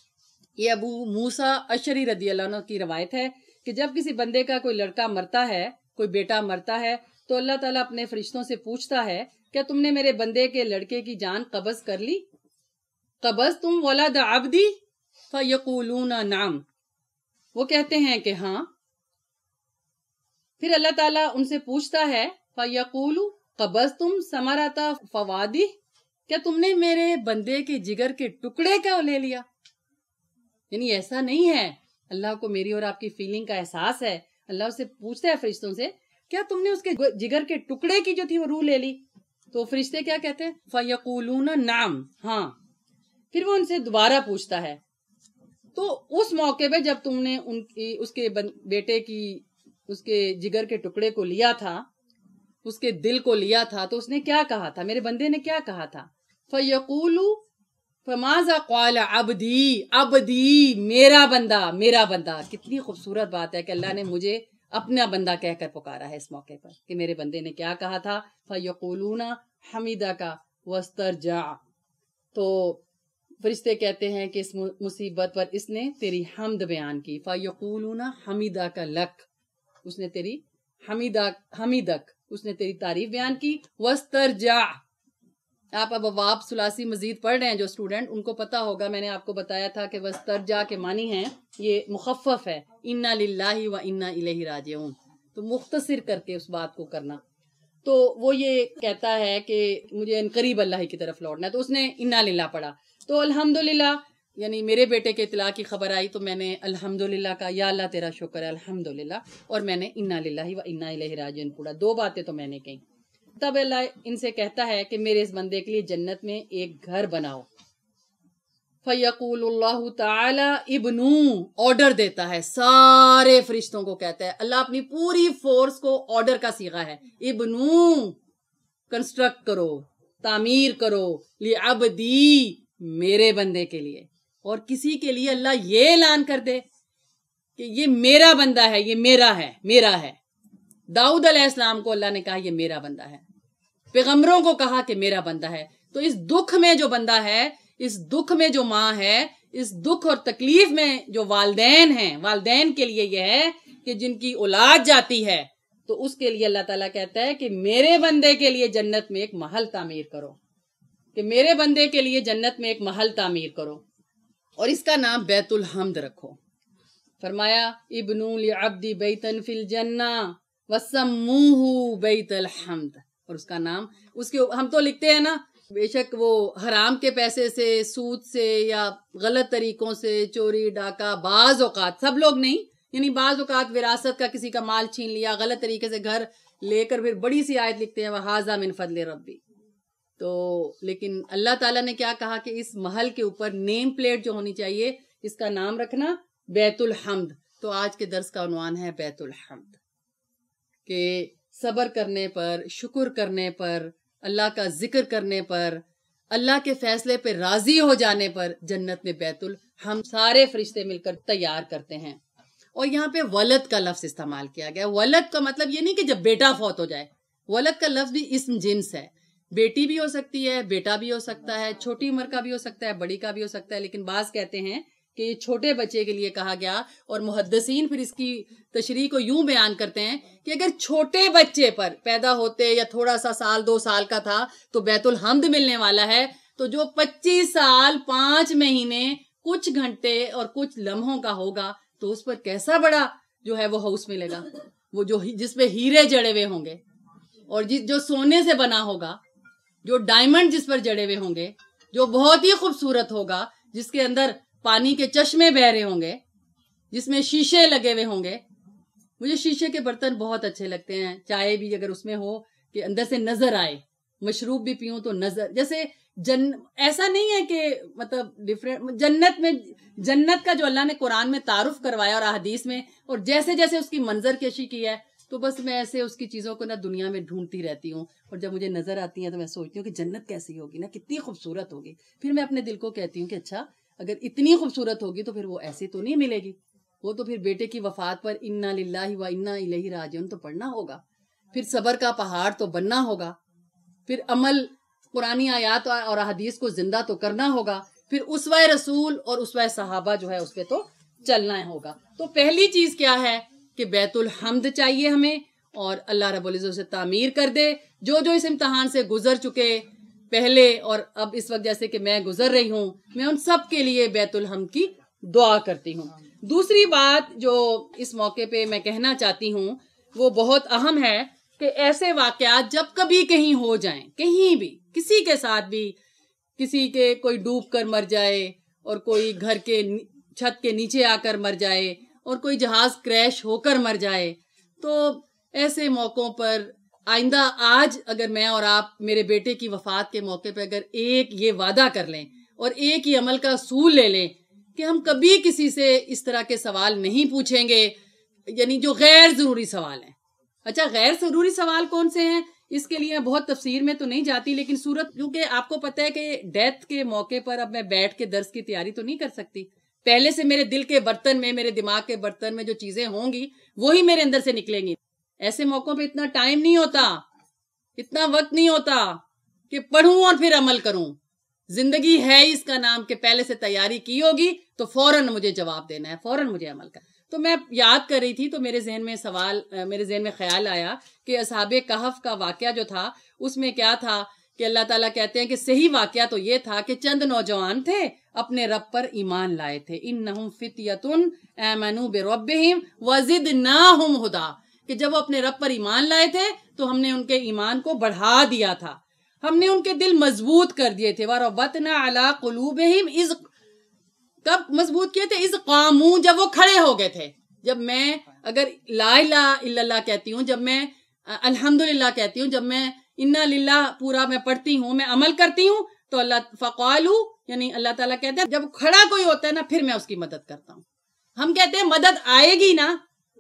یہ ابو موسیٰ اشعری رضی اللہ عنہ کی روایت ہے کہ جب کسی بندے کا کوئی لڑکا مرتا ہے، کوئی بیٹا مرتا ہے، تو اللہ تعالیٰ اپنے فرشتوں سے پوچھتا ہے کیا تم نے میرے بندے کے لڑکے کی جان قبض کر لی؟ قبضتم ولد عبدی فیقولون نعم، وہ کہتے ہیں کہ ہاں۔ پھر اللہ تعالیٰ ان سے پوچھتا ہے فیقولو قبضتم ثمرۃ فوادی، کیا تم نے میرے بندے کے جگر کے ٹکڑے کا لے لیا؟ یعنی ایسا نہیں ہے، اللہ کو میری اور آپ کی فیلنگ کا احساس ہے، اللہ اسے پوچھتا ہے فرشتوں سے کیا تم نے اس کے جگر کے ٹکڑے کی جو تھی وہ روح لے لی؟ تو فرشتے کیا کہتے ہیں؟ فیقولون نعم، ہاں۔ پھر وہ ان سے دوبارہ پوچھتا ہے، تو اس موقع پہ جب تم نے ان کی اس کے بیٹے کی اس کے جگر کے ٹکڑے کو لیا تھا، اس کے دل کو لیا تھا، تو اس نے کیا کہا تھا، میرے بندے نے کیا کہا تھا؟ فَيَقُولُ فَمَاذَا قَالَ عَبْدِي عَبْدِي، میرا بندہ میرا بندہ. کتنی خوبصورت بات ہے کہ اللہ نے مجھے اپنا بندہ کہہ کر پکارا ہے اس موقع پر کہ میرے بندے نے کیا کہا تھا. فَيَقُولُونَ حَمِدَكَ وَاسْتَرْجَعَ، تو فرشتے کہتے ہیں کہ اس مصیبت پر اس نے تیری حمد بیان کی. فَيَقُولُونَ حَمِدَكَ لَكَ، اس نے تیری حمیدہ حمیدک اس نے تیری تعریف بیان کی. وَاسْتَرْجَعَ، آپ اب ابواب ثلاثی مزید پڑھ رہے ہیں جو اسٹوڈنٹ، ان کو پتا ہوگا، میں نے آپ کو بتایا تھا کہ وَاسْتَرْجَعَ کے معنی ہیں، یہ مخفف ہے، اِنَّا لِلَّهِ وَإِنَّا إِلَيْهِ راجعون، تو مختصر کر کے اس بات کو کرنا. تو وہ یہ کہتا ہے کہ مجھے ان قریب اللہ کی طرف لوٹنا ہے، تو اس نے اِنَّا لِلَّهِ پڑھا. تو الحمدللہ، یعنی میرے بیٹے کے اطلاع کی خبر آئی تو میں نے الحمدللہ کہا، یا اللہ تیرا شکر ہے الحمدللہ، اور میں نے اِنَّا لِلَّهِ وَإِنَّا إِلَيْهِ راجعون پڑھا. دو باتیں تو میں نے کہیں. تب اللہ ان سے کہتا ہے کہ میرے اس بندے کے لیے جنت میں ایک گھر بناؤ. فَيَقُولُ اللَّهُ تَعَالَى ابْنُوا، آرڈر دیتا ہے، سارے فرشتوں کو کہتا ہے، اللہ اپنی پوری فورس کو آرڈر کا صیغہ ہے، ابْنُوا، کنسٹرکٹ کرو، تعمیر کرو، لِعَبْدِي، میرے بندے کے لیے. اور کسی کے لیے اللہ یہ اعلان کر دے کہ یہ میرا بندہ ہے، یہ میرا ہے، میرا ہے. داؤد علیہ السلام کو اللہ نے کہا یہ میرا بندہ ہے، پیغمبروں کو کہا کہ میرا بندہ ہے. تو اس دکھ میں جو بندہ ہے، اس دکھ میں جو ماں ہے، اس دکھ اور تکلیف میں جو والدین ہیں، والدین کے لیے یہ ہے کہ جن کی اولاد جاتی ہے، تو اس کے لیے اللہ تعالیٰ کہتا ہے کہ میرے بندے کے لیے جنت میں ایک محل تعمیر کرو، کہ میرے بندے کے لیے جنت میں ایک محل تعمیر کرو، اور اس کا نام بیت الحمد رکھو. فرمایا ابنوا لعبدی بیتن فی الجنہ وسموہ بیت الحمد، اور اس کا نام، اس کے ہم تو لکھتے ہیں نا، بے شک وہ حرام کے پیسے سے، سود سے، یا غلط طریقوں سے، چوری ڈاکہ، بعض اوقات، سب لوگ نہیں، یعنی بعض اوقات وراثت کا کسی کا مال چھین لیا، غلط طریقے سے گھر لے کر پھر بڑی سی آیت لکھتے ہیں وَهَذَا مِن فَضْلِ رَبِّ. تو لیکن اللہ تعالیٰ نے کیا کہا کہ اس محل کے اوپر نیم پلیٹ جو ہونی چاہیے، اس کا نام رکھنا بیت الحمد. تو آج کے درس کا عنوان ہے بیت الحمد، کہ صبر کرنے پر، شکر کرنے پر، اللہ کا ذکر کرنے پر، اللہ کے فیصلے پہ راضی ہو جانے پر جنت میں بیت الحمد سارے فرشتے مل کر تیار کرتے ہیں. اور یہاں پہ ولد کا لفظ استعمال کیا گیا. ولد کا مطلب یہ نہیں کہ جب بیٹا فوت ہو جائے، ولد کا لفظ بھی اسم جنس ہے، بیٹی بھی ہو سکتی ہے، بیٹا بھی ہو سکتا ہے، چھوٹی عمر کا بھی ہو سکتا ہے، بڑی کا بھی ہو سکتا ہے. لیکن بعض کہتے ہیں کہ یہ چھوٹے بچے کے لیے کہا گیا، اور محدثین پھر اس کی تشریح کو یوں بیان کرتے ہیں کہ اگر چھوٹے بچے پر پیدا ہوتے یا تھوڑا سا سال دو سال کا تھا تو بیت الحمد ملنے والا ہے، تو جو پچیس سال پانچ مہینے کچھ گھنٹے اور کچھ لمحوں کا ہوگا تو اس پر کیسا بڑا جو ہے وہ ہاؤس ملے گا، وہ جو جس پہ ہیرے جڑے ہوئے ہوں گے، اور جس جو سونے سے بنا ہوگا، جو ڈائمنڈ جس پر جڑے ہوئے ہوں گے، جو بہت ہی خوبصورت ہوگا، جس کے اندر پانی کے چشمے بہ رہے ہوں گے، جس میں شیشے لگے ہوئے ہوں گے. مجھے شیشے کے برتن بہت اچھے لگتے ہیں، چائے بھی اگر اس میں ہو کہ اندر سے نظر آئے، مشروب بھی پیوں تو نظر، جیسے جن ایسا نہیں ہے کہ مطلب ڈیفرنٹ جنت میں، جنت کا جو اللہ نے قرآن میں تعارف کروایا اور احادیث میں، اور جیسے جیسے اس کی منظر کشی کی ہے، تو بس میں ایسے اس کی چیزوں کو نا دنیا میں ڈھونڈتی رہتی ہوں، اور جب مجھے نظر آتی ہیں تو میں سوچتی ہوں کہ جنت کیسی ہوگی نا، کتنی خوبصورت ہوگی. پھر میں اپنے دل کو کہتی ہوں کہ اچھا اگر اتنی خوبصورت ہوگی تو پھر وہ ایسی تو نہیں ملے گی، وہ تو پھر بیٹے کی وفات پر انا للہ و انا الیہ راجعون تو پڑھنا ہوگا، پھر صبر کا پہاڑ تو بننا ہوگا، پھر عمل قرآنی آیات اور احادیث کو زندہ تو کرنا ہوگا، پھر اسوہ رسول اور اسوہ صحابہ جو ہے اس پہ تو چلنا ہوگا. تو پہلی چیز کیا ہے کہ بیت الحمد چاہیے ہمیں، اور اللہ رب العزت سے تعمیر کر دے. جو جو اس امتحان سے گزر چکے پہلے اور اب اس وقت جیسے کہ میں گزر رہی ہوں، میں ان سب کے لیے بیت الحمد کی دعا کرتی ہوں. دوسری بات جو اس موقع پہ میں کہنا چاہتی ہوں وہ بہت اہم ہے کہ ایسے واقعات جب کبھی کہیں ہو جائیں، کہیں بھی کسی کے ساتھ بھی، کسی کے کوئی ڈوب کر مر جائے، اور کوئی گھر کے چھت کے نیچے آ کر مر جائے، اور کوئی جہاز کریش ہو کر مر جائے، تو ایسے موقعوں پر آئندہ آج اگر میں اور آپ میرے بیٹے کی وفات کے موقع پہ اگر ایک یہ وعدہ کر لیں اور ایک ہی عمل کا اصول لے لیں کہ ہم کبھی کسی سے اس طرح کے سوال نہیں پوچھیں گے یعنی جو غیر ضروری سوال ہیں. اچھا غیر ضروری سوال کون سے ہیں اس کے لیے بہت تفسیر میں تو نہیں جاتی, لیکن صورت کیونکہ آپ کو پتہ ہے کہ ڈیتھ کے موقع پر اب میں بیٹھ کے درس کی تیاری تو نہیں کر سکتی. پہلے سے میرے دل کے برتن میں, میرے دماغ کے برتن میں جو چیزیں ہوں گی وہی میرے اندر سے نکلیں گی. ایسے موقعوں پہ اتنا ٹائم نہیں ہوتا, اتنا وقت نہیں ہوتا کہ پڑھوں اور پھر عمل کروں. زندگی ہے اس کا نام کہ پہلے سے تیاری کی ہوگی تو فوراً مجھے جواب دینا ہے, فوراً مجھے عمل کرنا. تو میں یاد کر رہی تھی تو میرے ذہن میں سوال میرے ذہن میں خیال آیا کہ اصحاب کہف کا واقعہ جو تھا اس میں کیا تھا کہ اللہ تعالیٰ کہتے ہیں کہ صحیح واقعہ تو یہ تھا کہ چند نوجوان تھے اپنے رب پر ایمان لائے تھے. انہم فتیتن آمنوا بربہم وزدناہم ہدا, کہ جب وہ اپنے رب پر ایمان لائے تھے تو ہم نے ان کے ایمان کو بڑھا دیا تھا, ہم نے ان کے دل مضبوط کر دیے تھے. وَرَبَطْنَا عَلَىٰ قُلُوبِهِمْ اِذْ, کب مضبوط کیے تھے؟ اِذْ قَامُوا, جب وہ کھڑے ہو گئے تھے. جب میں اگر لا الہ الا اللہ کہتی ہوں, جب میں الحمدللہ کہتی ہوں, جب میں انا للہ پورا میں پڑھتی ہوں, میں عمل کرتی ہوں, تو اللہ فقالو یعنی اللہ تعالیٰ کہتے ہیں جب کھڑا کوئی ہوتا ہے نا پھر میں اس کی مدد کرتا ہوں. ہم کہتے ہیں مدد آئے گی نا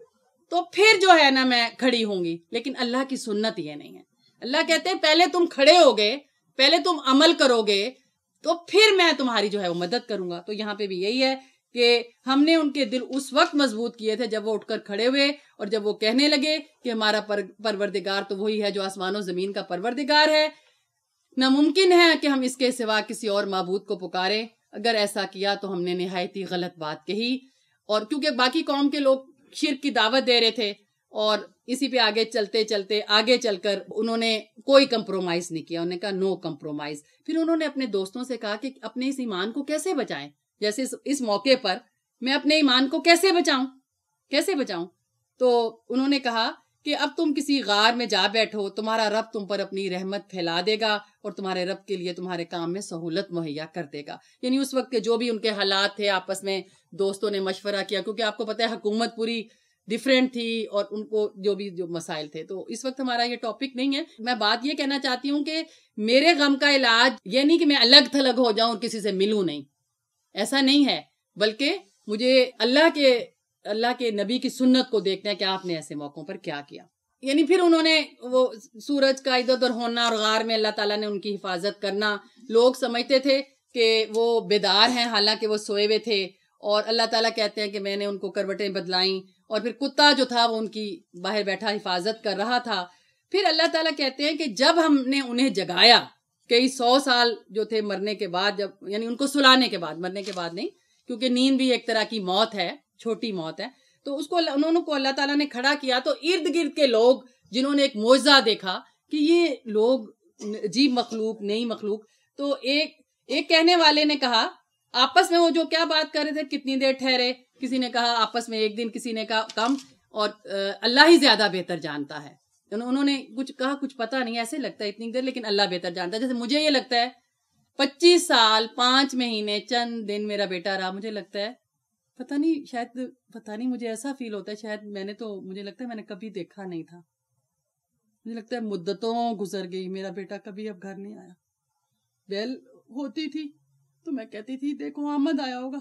تو پھر جو ہے نا میں کھڑی ہوں گی, لیکن اللہ کی سنت یہ نہیں ہے. اللہ کہتے ہیں پہلے تم کھڑے ہوگے, پہلے تم عمل کرو گے تو پھر میں تمہاری جو ہے وہ مدد کروں گا. تو یہاں پہ بھی یہی ہے کہ ہم نے ان کے دل اس وقت مضبوط کیے تھے جب وہ اٹھ کر کھڑے ہوئے اور جب وہ کہنے لگے کہ ہمارا پر پروردگار تو وہی ہے جو آسمان و زمین کا پروردگار ہے, ناممکن ہے کہ ہم اس کے سوا کسی اور معبود کو پکاریں. اگر ایسا کیا تو ہم نے نہایت ہی غلط بات کہی. اور کیونکہ باقی قوم کے لوگ شرک کی دعوت دے رہے تھے اور اسی پہ آگے چلتے چلتے آگے چل کر انہوں نے کوئی کمپرومائز نہیں کیا, انہوں نے کہا نو کمپرومائز. پھر انہوں نے اپنے دوستوں سے کہا کہ اپنے اس ایمان کو کیسے بچائیں, جیسے اس موقع پر میں اپنے ایمان کو کیسے بچاؤں کیسے بچاؤں تو انہوں نے کہا کہ اب تم کسی غار میں جا بیٹھو, تمہارا رب تم پر اپنی رحمت پھیلا دے گا اور تمہارے رب کے لیے تمہارے کام میں سہولت مہیا کر دے گا. یعنی اس وقت کے جو بھی ان کے حالات تھے آپس میں دوستوں نے مشورہ کیا, کیونکہ آپ کو پتہ ہے حکومت پوری ڈیفرنٹ تھی اور ان کو جو بھی جو مسائل تھے. تو اس وقت ہمارا یہ ٹاپک نہیں ہے. میں بات یہ کہنا چاہتی ہوں کہ میرے غم کا علاج یہ نہیں کہ میں الگ تھلگ ہو جاؤں اور کسی سے ملوں نہیں, ایسا نہیں ہے, بلکہ مجھے اللہ کے اللہ کے نبی کی سنت کو دیکھنا ہے کہ آپ نے ایسے موقعوں پر کیا کیا. یعنی پھر انہوں نے وہ سورج کا ادھر ادھر ہونا اور غار میں اللہ تعالیٰ نے ان کی حفاظت کرنا, لوگ سمجھتے تھے کہ وہ بیدار ہیں حالانکہ وہ سوئے ہوئے تھے, اور اللہ تعالیٰ کہتے ہیں کہ میں نے ان کو کروٹیں بدلائیں, اور پھر کتا جو تھا وہ ان کی باہر بیٹھا حفاظت کر رہا تھا. پھر اللہ تعالیٰ کہتے ہیں کہ جب ہم نے انہیں جگایا کئی سو سال جو تھے مرنے کے بعد, جب یعنی ان کو سلانے کے بعد, مرنے کے بعد نہیں, کیونکہ نیند بھی ایک طرح کی موت ہے, چھوٹی موت ہے, تو اس کو انہوں کو اللہ تعالیٰ نے کھڑا کیا تو ارد گرد کے لوگ جنہوں نے ایک معجزہ دیکھا کہ یہ لوگ عجیب مخلوق, نئی مخلوق, تو ایک ایک کہنے والے نے کہا آپس میں وہ جو کیا بات کر رہے تھے کتنی دیر ٹھہرے, کسی نے کہا آپس میں ایک دن, کسی نے کہا کم, اور اللہ ہی زیادہ بہتر جانتا ہے. انہوں نے کچھ کہا کچھ پتا نہیں, ایسے لگتا ہے اتنی دیر, لیکن اللہ بہتر جانتا ہے. جیسے مجھے یہ لگتا ہے پچیس سال پانچ مہینے چند دن میرا بیٹا رہا, مجھے لگتا ہے پتہ نہیں, شاید پتہ نہیں, مجھے ایسا فیل ہوتا ہے شاید میں نے تو مجھے لگتا ہے میں نے کبھی دیکھا نہیں تھا. مجھے لگتا ہے مدتوں گزر گئی, میرا بیٹا کبھی اب گھر نہیں آیا. بیل ہوتی تھی تو میں کہتی تھی دیکھو احمد آیا ہوگا,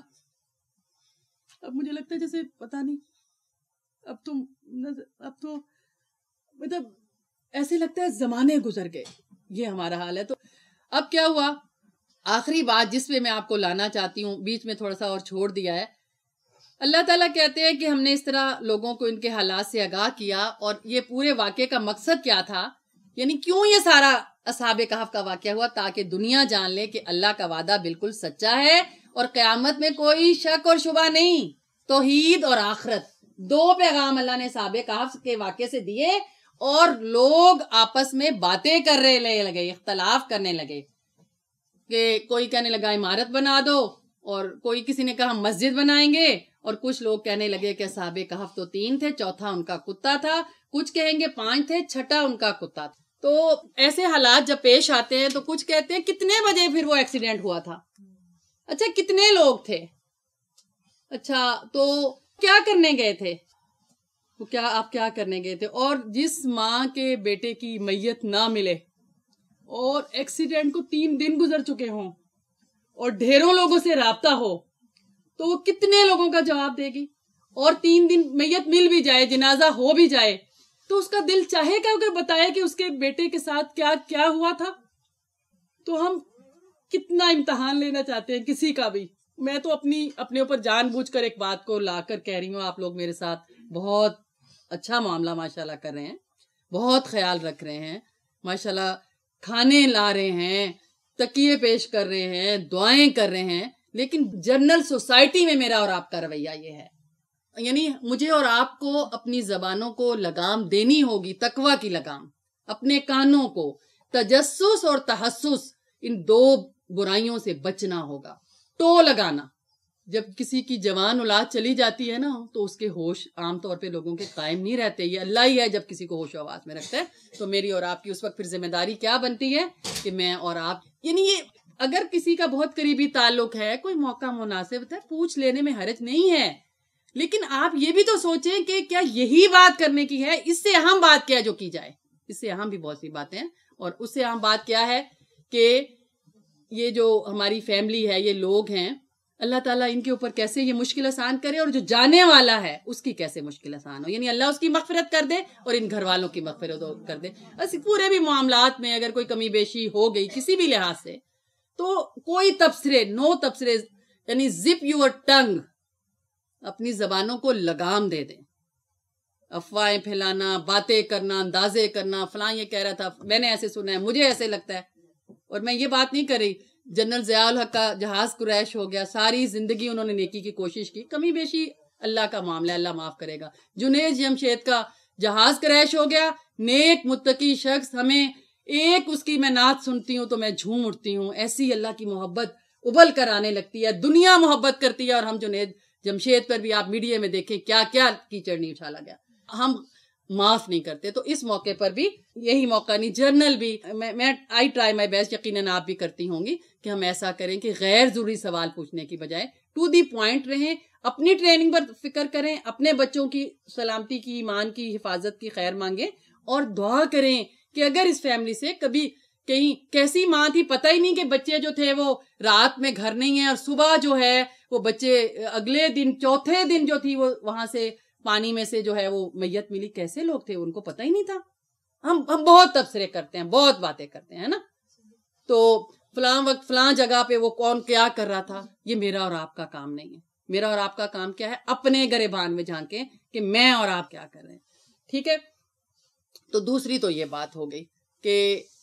اب مجھے لگتا ہے جیسے پتہ نہیں, اب تو اب تو مطلب ایسے لگتا ہے زمانے گزر گئے. یہ ہمارا حال ہے. تو اب کیا ہوا, آخری بات جس پہ میں آپ کو لانا چاہتی ہوں, بیچ میں تھوڑا سا اور چھوڑ دیا ہے. اللہ تعالیٰ کہتے ہیں کہ ہم نے اس طرح لوگوں کو ان کے حالات سے آگاہ کیا, اور یہ پورے واقعے کا مقصد کیا تھا, یعنی کیوں یہ سارا اصحاب کہف کا واقعہ ہوا, تاکہ دنیا جان لے کہ اللہ کا وعدہ بالکل سچا ہے اور قیامت میں کوئی شک اور شبہ نہیں. توحید اور آخرت, دو پیغام اللہ نے اصحاب کہف کے واقعے سے دیے, اور لوگ آپس میں باتیں کر رہے لگے, اختلاف کرنے لگے, کہ کوئی کہنے لگا عمارت بنا دو, اور کوئی کسی نے کہا مسجد بنائیں گے, اور کچھ لوگ کہنے لگے کہ اصحاب کہف تو تین تھے, چوتھا ان کا کتا تھا, کچھ کہیں گے پانچ تھے, چھٹا ان کا کتا تھا. تو ایسے حالات جب پیش آتے ہیں تو کچھ کہتے ہیں کتنے بجے پھر وہ ایکسیڈنٹ ہوا تھا, اچھا کتنے لوگ تھے, اچھا تو کیا کرنے گئے تھے, تو کیا آپ کیا کرنے گئے تھے, اور جس ماں کے بیٹے کی میت نہ ملے اور ایکسیڈنٹ کو تین دن گزر چکے ہوں اور ڈھیروں لوگوں سے رابطہ ہو, تو وہ کتنے لوگوں کا جواب دے گی. اور تین دن میت مل بھی جائے, جنازہ ہو بھی جائے, تو اس کا دل چاہے گا کہ بتائے کہ اس کے بیٹے کے ساتھ کیا کیا ہوا تھا؟ تو ہم کتنا امتحان لینا چاہتے ہیں کسی کا بھی. میں تو اپنی اپنے اوپر جان بوجھ کر ایک بات کو لا کر کہہ رہی ہوں, آپ لوگ میرے ساتھ بہت اچھا معاملہ ماشاءاللہ کر رہے ہیں, بہت خیال رکھ رہے ہیں ماشاءاللہ, کھانے لا رہے ہیں, تکیے پیش کر رہے ہیں, دعائیں کر رہے ہیں, لیکن جنرل سوسائٹی میں میرا اور آپ کا رویہ یہ ہے. یعنی مجھے اور آپ کو اپنی زبانوں کو لگام دینی ہوگی, تقویٰ کی لگام, اپنے کانوں کو تجسس اور تحسس, ان دو برائیوں سے بچنا ہوگا. ٹو لگانا, جب کسی کی جوان اولاد چلی جاتی ہے نا تو اس کے ہوش عام طور پہ لوگوں کے قائم نہیں رہتے, یہ اللہ ہی ہے جب کسی کو ہوش و حواس میں رکھتا ہے. تو میری اور آپ کی اس وقت پھر ذمہ داری کیا بنتی ہے کہ میں اور آپ, یعنی یہ اگر کسی کا بہت قریبی تعلق ہے, کوئی موقع مناسب ہے, پوچھ لینے میں حرج نہیں ہے, لیکن آپ یہ بھی تو سوچیں کہ کیا یہی بات کرنے کی ہے؟ اس سے اہم بات کیا ہے جو کی جائے؟ اس سے اہم بھی بہت سی باتیں ہیں, اور اس سے اہم بات کیا ہے کہ یہ جو ہماری فیملی ہے, یہ لوگ ہیں, اللہ تعالیٰ ان کے اوپر کیسے یہ مشکل آسان کرے, اور جو جانے والا ہے اس کی کیسے مشکل آسان ہو. یعنی اللہ اس کی مغفرت کر دے اور ان گھر والوں کی مغفرت کر دے. بس پورے بھی معاملات میں اگر کوئی کمی بیشی ہو گئی کسی بھی لحاظ سے, تو کوئی تبصرے, نو تبصرے, یعنی زپ یور ٹنگ, اپنی زبانوں کو لگام دے دیں. افواہیں پھیلانا, باتیں کرنا, اندازے کرنا, فلاں یہ کہہ رہا تھا, میں نے ایسے سنا ہے, مجھے ایسے لگتا ہے. اور میں یہ بات نہیں کر رہی, جنرل ضیاء الحق کا جہاز کریش ہو گیا, ساری زندگی انہوں نے نیکی کی کوشش کی, کمی بیشی اللہ کا معاملہ, اللہ معاف کرے گا. جنید جمشید کا جہاز کریش ہو گیا, نیک متقی شخص, ہمیں ایک اس کی میں نعت سنتی ہوں تو میں جھوم اٹھتی ہوں, ایسی اللہ کی محبت ابل کر آنے لگتی ہے, دنیا محبت کرتی ہے. اور ہم جنید جمشید پر بھی آپ میڈیا میں دیکھیں کیا کیا کیچڑ نہیں اچھالا گیا, ہم معاف نہیں کرتے. تو اس موقع پر بھی یہی موقع نہیں, جرنل بھی میں آئی ٹرائی مائی بیسٹ, یقیناً آپ بھی کرتی ہوں گی, کہ ہم ایسا کریں کہ غیر ضروری سوال پوچھنے کی بجائے ٹو دی پوائنٹ رہیں, اپنی ٹریننگ پر فکر کریں, اپنے بچوں کی سلامتی کی, ایمان کی حفاظت کی خیر مانگیں, اور دعا کریں کہ اگر اس فیملی سے کبھی کہیں کیسی ماں تھی پتہ ہی نہیں کہ بچے جو تھے وہ رات میں گھر نہیں ہیں, اور صبح جو ہے وہ بچے اگلے دن چوتھے دن جو تھی وہ وہاں سے پانی میں سے جو ہے وہ میت ملی, کیسے لوگ تھے ان کو پتہ ہی نہیں تھا. ہم ہم بہت تبصرے کرتے ہیں, بہت باتیں کرتے ہیں نا, تو فلاں وقت فلاں جگہ پہ وہ کون کیا کر رہا تھا, یہ میرا اور آپ کا کام نہیں ہے. میرا اور آپ کا کام کیا ہے, اپنے گریبان میں جھانکیں کہ میں اور آپ کیا کر رہے ہیں. ٹھیک ہے, تو دوسری تو یہ بات ہو گئی کہ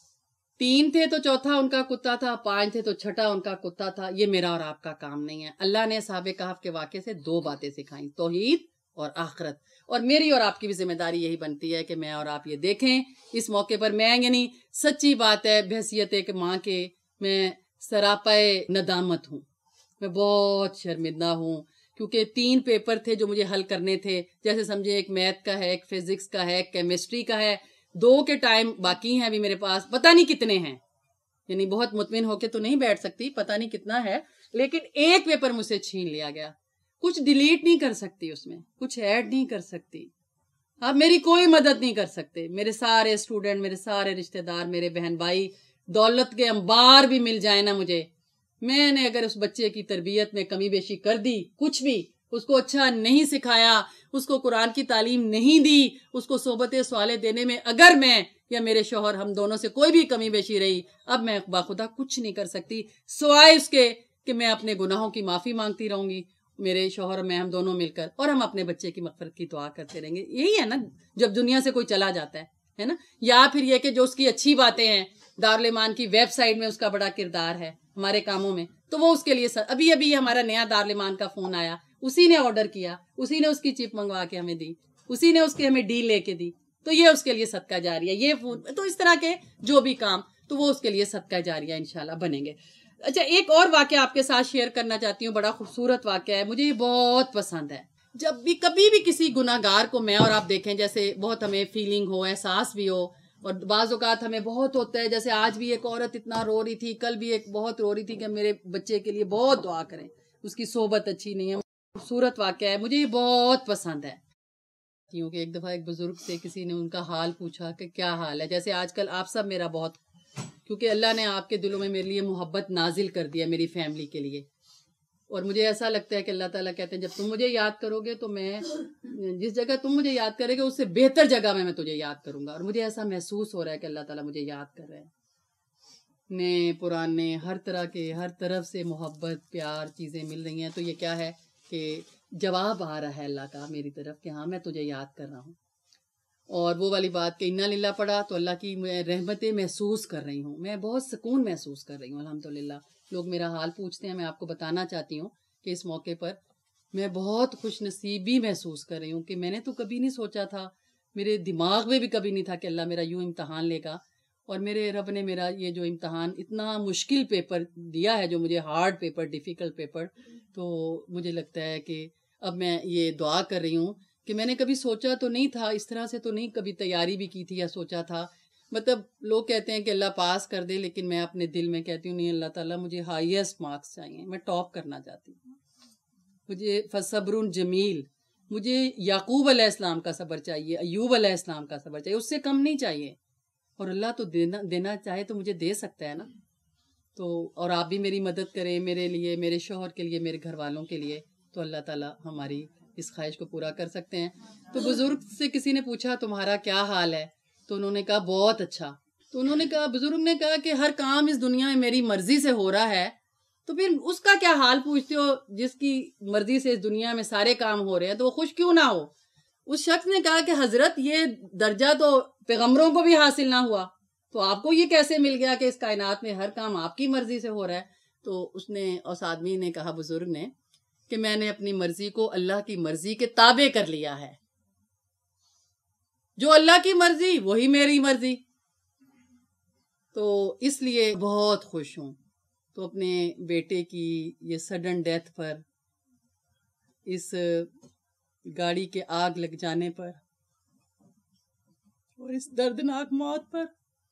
تین تھے تو چوتھا ان کا کتا تھا, پانچ تھے تو چھٹا ان کا کتا تھا. یہ میرا اور آپ کا کام نہیں ہے. اللہ نے اصحاب کہف کے واقعے سے دو باتیں سکھائیں, توحید اور آخرت. اور میری اور آپ کی بھی ذمہ داری یہی بنتی ہے کہ میں اور آپ یہ دیکھیں اس موقع پر. میں یعنی سچی بات ہے, بحیثیت کہ ماں کے میں سراپائے ندامت ہوں, میں بہت شرمندہ ہوں, کیونکہ تین پیپر تھے جو مجھے حل کرنے تھے. جیسے سمجھے ایک میتھ کا ہے, ایک فزکس کا ہے, ایک کیمسٹری کا ہے, دو کے ٹائم باقی ہیں ابھی میرے پاس, پتہ نہیں کتنے ہیں, یعنی بہت مطمئن ہو کے تو نہیں بیٹھ سکتی, پتہ نہیں کتنا ہے, لیکن ایک پیپر مجھ سے چھین لیا گیا. کچھ ڈیلیٹ نہیں کر سکتی اس میں, کچھ ایڈ نہیں کر سکتی, آپ میری کوئی مدد نہیں کر سکتے. میرے سارے اسٹوڈنٹ, میرے سارے رشتہ دار, میرے بہن بھائی, دولت کے انبار بھی مل جائے نا مجھے, میں نے اگر اس بچے کی تربیت میں کمی بیشی کر دی, کچھ بھی اس کو اچھا نہیں سکھایا, اس کو قرآن کی تعلیم نہیں دی, اس کو صحبت صالح دینے میں اگر میں یا میرے شوہر ہم دونوں سے کوئی بھی کمی بیشی رہی, اب میں باخدا کچھ نہیں کر سکتی سوائے اس کے کہ میں اپنے گناہوں کی معافی مانگتی رہوں گی, میرے شوہر میں ہم دونوں مل کر, اور ہم اپنے بچے کی مغفرت کی دعا کرتے رہیں گے. یہی ہے نا جب دنیا سے کوئی چلا جاتا ہے, ہے نا. یا پھر یہ کہ جو اس کی اچھی باتیں ہیں, دارالایمان کی ویب سائٹ میں اس کا بڑا کردار ہے ہمارے کاموں میں, تو وہ اس کے لیے سر, ابھی ابھی ہمارا نیا دارالایمان کا فون آیا, اسی نے آرڈر کیا, اسی نے اس کی چپ منگوا کے ہمیں دی, اسی نے اس کی ہمیں ڈیل لے کے دی, تو یہ اس کے لیے صدقہ جاریہ. یہ فون تو اس طرح کے جو بھی کام, تو وہ اس کے لیے صدقہ جاریہ انشاءاللہ بنیں گے. اچھا, ایک اور واقعہ آپ کے ساتھ شیئر کرنا چاہتی ہوں, بڑا خوبصورت واقعہ ہے, مجھے یہ بہت پسند ہے. جب بھی کبھی بھی کسی گناہ گار کو میں اور آپ دیکھیں, جیسے بہت ہمیں فیلنگ ہو, احساس بھی ہو, اور بعض اوقات ہمیں بہت ہوتا ہے, جیسے آج بھی ایک عورت اتنا رو رہی تھی, کل بھی ایک بہت رو رہی تھی کہ میرے بچے کے لیے بہت دعا کریں, اس کی صحبت اچھی نہیں ہے. خوبصورت واقعہ ہے, مجھے یہ بہت پسند ہے. کیونکہ ایک دفعہ ایک بزرگ سے کسی نے ان کا حال پوچھا کہ کیا حال ہے, جیسے آج کل آپ سب میرا بہت, کیونکہ اللہ نے آپ کے دلوں میں میرے لیے محبت نازل کر دیا میری فیملی کے لیے, اور مجھے ایسا لگتا ہے کہ اللہ تعالیٰ کہتے ہیں جب تم مجھے یاد کرو گے تو میں جس جگہ تم مجھے یاد کرے گے اس سے بہتر جگہ میں میں تجھے یاد کروں گا. اور مجھے ایسا محسوس ہو رہا ہے کہ اللہ تعالیٰ مجھے یاد کر رہے ہیں. نئے پرانے ہر طرح کے ہر طرف سے محبت پیار چیزیں مل رہی ہیں. تو یہ کیا ہے کہ جواب آ رہا ہے اللہ کا میری طرف کہ ہاں میں تجھے یاد کر رہا ہوں. اور وہ والی بات کہ انا للہ پڑھا تو اللہ کی میں رحمتیں محسوس کر رہی ہوں. میں بہت سکون محسوس کر رہی ہوں الحمدللہ. لوگ میرا حال پوچھتے ہیں, میں آپ کو بتانا چاہتی ہوں کہ اس موقع پر میں بہت خوش نصیبی محسوس کر رہی ہوں کہ میں نے تو کبھی نہیں سوچا تھا, میرے دماغ میں بھی کبھی نہیں تھا کہ اللہ میرا یوں امتحان لے گا. اور میرے رب نے میرا یہ جو امتحان اتنا مشکل پیپر دیا ہے, جو مجھے ہارڈ پیپر ڈیفیکلٹ پیپر, تو مجھے لگتا ہے کہ اب میں یہ دعا کر رہی ہوں کہ میں نے کبھی سوچا تو نہیں تھا, اس طرح سے تو نہیں کبھی تیاری بھی کی تھی یا سوچا تھا. مطلب لوگ کہتے ہیں کہ اللہ پاس کر دے, لیکن میں اپنے دل میں کہتی ہوں نہیں اللہ تعالیٰ مجھے ہائیسٹ مارکس چاہیے, میں ٹاپ کرنا چاہتی ہوں. مجھے فصبر جمیل, مجھے یعقوب علیہ السلام کا صبر چاہیے, ایوب علیہ السلام کا صبر چاہیے, اس سے کم نہیں چاہیے. اور اللہ تو دینا دینا چاہے تو مجھے دے سکتا ہے نا. تو اور آپ بھی میری مدد کریں میرے لیے, میرے شوہر کے لیے, میرے گھر والوں کے لیے, تو اللہ تعالیٰ ہماری اس خواہش کو پورا کر سکتے ہیں. تو بزرگ سے کسی نے پوچھا تمہارا کیا حال ہے, تو انہوں نے کہا بہت اچھا. تو انہوں نے کہا, بزرگ نے کہا کہ ہر کام اس دنیا میں میری مرضی سے ہو رہا ہے, تو پھر اس کا کیا حال پوچھتے ہو جس کی مرضی سے اس دنیا میں سارے کام ہو رہے ہیں, تو وہ خوش کیوں نہ ہو. اس شخص نے کہا کہ حضرت یہ درجہ تو پیغمبروں کو بھی حاصل نہ ہوا, تو آپ کو یہ کیسے مل گیا کہ اس کائنات میں ہر کام آپ کی مرضی سے ہو رہا ہے. تو اس نے اس آدمی نے کہا, بزرگ نے, کہ میں نے اپنی مرضی کو اللہ کی مرضی کے تابع کر لیا ہے. جو اللہ کی مرضی وہی میری مرضی. تو اس لیے بہت خوش ہوں. تو اپنے بیٹے کی یہ سڈن ڈیتھ پر, اس گاڑی کے آگ لگ جانے پر, اور اس دردناک موت پر